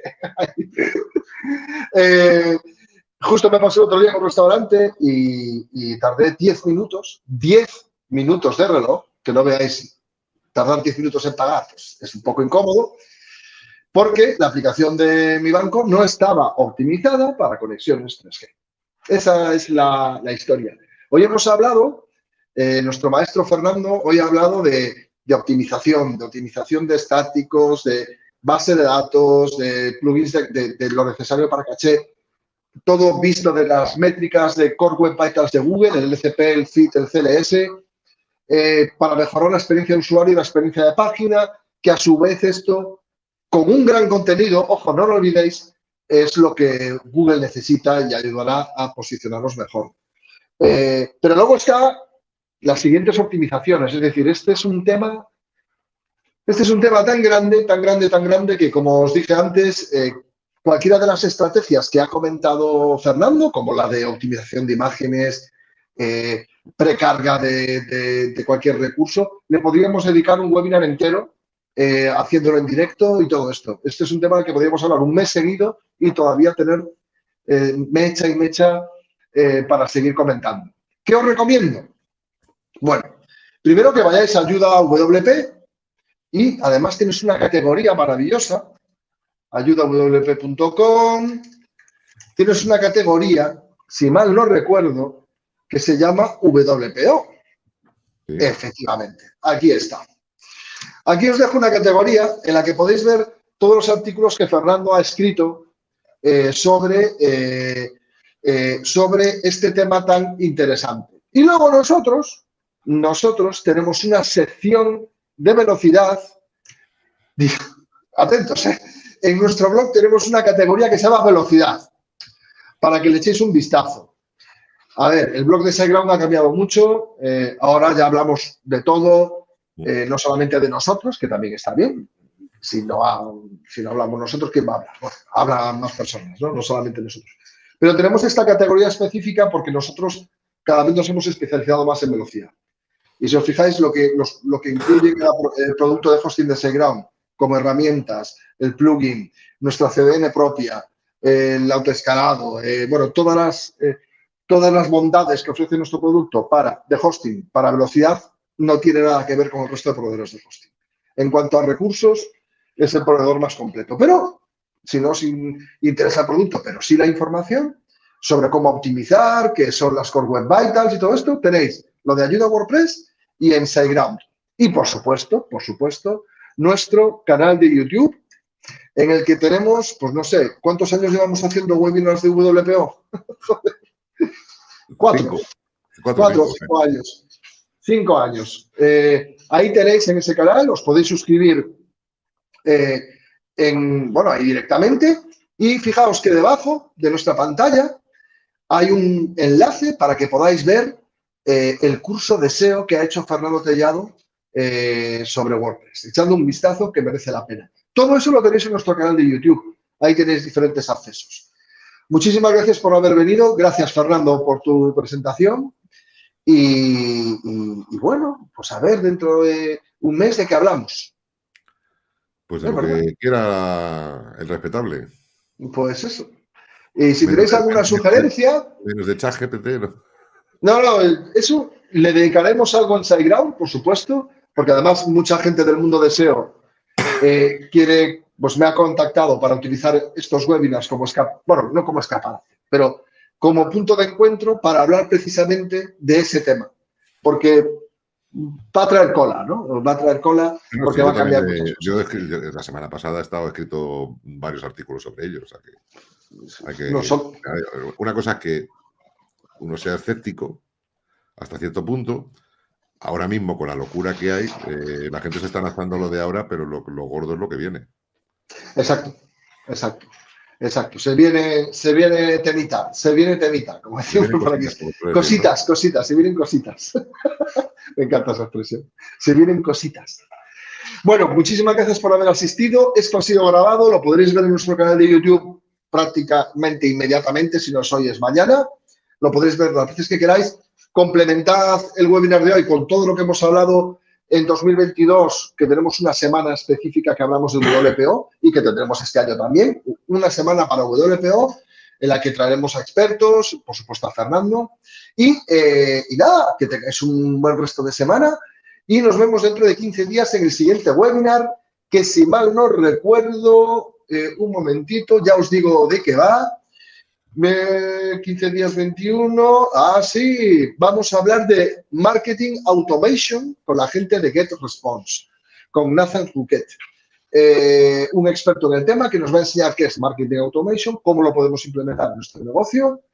Justo me pasó el otro día en un restaurante y tardé 10 minutos de reloj, que no veáis, tardar 10 minutos en pagar, pues es un poco incómodo, porque la aplicación de mi banco no estaba optimizada para conexiones 3G. Esa es la historia. Hoy hemos hablado, nuestro maestro Fernando hoy ha hablado de optimización de estáticos, de base de datos, de plugins de lo necesario para caché, todo visto de las métricas de Core Web Vitals de Google, el LCP, el FIT, el CLS, para mejorar la experiencia de usuario y la experiencia de página, que a su vez esto, con un gran contenido, ojo, no lo olvidéis, es lo que Google necesita y ayudará a posicionarnos mejor. Pero luego está las siguientes optimizaciones. Es decir, este es un tema tan grande, tan grande, tan grande que, como os dije antes, cualquiera de las estrategias que ha comentado Fernando, como la de optimización de imágenes, precarga de cualquier recurso, le podríamos dedicar un webinar entero haciéndolo en directo y todo esto. Este es un tema del que podríamos hablar un mes seguido y todavía tener mecha y mecha para seguir comentando. ¿Qué os recomiendo? Bueno, primero que vayáis a ayuda a WP y además tienes una categoría maravillosa, ayudawp.com. Tienes una categoría, si mal no recuerdo, que se llama WPO. Sí. Efectivamente, aquí está. Aquí os dejo una categoría en la que podéis ver todos los artículos que Fernando ha escrito sobre este tema tan interesante. Y luego nosotros tenemos una sección de velocidad. Atentos, en nuestro blog tenemos una categoría que se llama velocidad, para que le echéis un vistazo. A ver, el blog de SiteGround ha cambiado mucho, ahora ya hablamos de todo, no solamente de nosotros, que también está bien. Si no hablamos nosotros, ¿quién va a hablar? Bueno, hablan más personas, ¿no? No solamente nosotros. Pero tenemos esta categoría específica porque nosotros cada vez nos hemos especializado más en velocidad. Y si os fijáis, lo que incluye el producto de hosting de SiteGround, como herramientas, el plugin, nuestra CDN propia, el autoescalado, bueno, todas las bondades que ofrece nuestro producto de hosting, para velocidad, no tiene nada que ver con el resto de proveedores de hosting. En cuanto a recursos, es el proveedor más completo. Pero, si no os interesa el producto, pero sí la información sobre cómo optimizar, qué son las Core Web Vitals y todo esto, tenéis lo de ayuda a WordPress y en SiteGround. Y, por supuesto, nuestro canal de YouTube, en el que tenemos, pues no sé, ¿cuántos años llevamos haciendo webinars de WPO? 5 años. 5 años. Ahí tenéis en ese canal, os podéis suscribir ahí directamente. Y fijaos que debajo de nuestra pantalla hay un enlace para que podáis ver el curso de SEO que ha hecho Fernando Tellado sobre WordPress, echando un vistazo que merece la pena. Todo eso lo tenéis en nuestro canal de YouTube. Ahí tenéis diferentes accesos. Muchísimas gracias por haber venido. Gracias, Fernando, por tu presentación. Y bueno, pues a ver, dentro de un mes, ¿de qué hablamos? Pues de lo que quiera el respetable. Pues eso. Y si tenéis alguna sugerencia... Menos de ChatGPT, ¿no? No, eso le dedicaremos algo en SiteGround, por supuesto, porque además mucha gente del mundo de SEO me ha contactado para utilizar estos webinars como no como escaparate, pero como punto de encuentro para hablar precisamente de ese tema. Porque va a traer cola, ¿no? Va a traer cola porque va a cambiar muchas cosas. Yo la semana pasada he escrito varios artículos sobre ellos. O sea una cosa es que uno sea escéptico hasta cierto punto. Ahora mismo, con la locura que hay, la gente se está lanzando lo de ahora, pero lo gordo es lo que viene. Exacto. Se viene temita, como decimos por aquí. Cositas, se vienen cositas. Me encanta esa expresión. Se vienen cositas. Bueno, muchísimas gracias por haber asistido. Esto ha sido grabado, lo podréis ver en nuestro canal de YouTube prácticamente inmediatamente, si no hoy es mañana. Lo podréis ver las veces que queráis. Complementad el webinar de hoy con todo lo que hemos hablado en 2022, que tenemos una semana específica que hablamos de WPO y que tendremos este año también, una semana para WPO en la que traeremos a expertos, por supuesto a Fernando, y nada, que tengáis un buen resto de semana y nos vemos dentro de 15 días en el siguiente webinar, que si mal no recuerdo, un momentito, ya os digo de qué va. 15 días 21, sí, vamos a hablar de Marketing Automation con la gente de GetResponse, con Nathan Rouquet, un experto en el tema que nos va a enseñar qué es Marketing Automation, cómo lo podemos implementar en nuestro negocio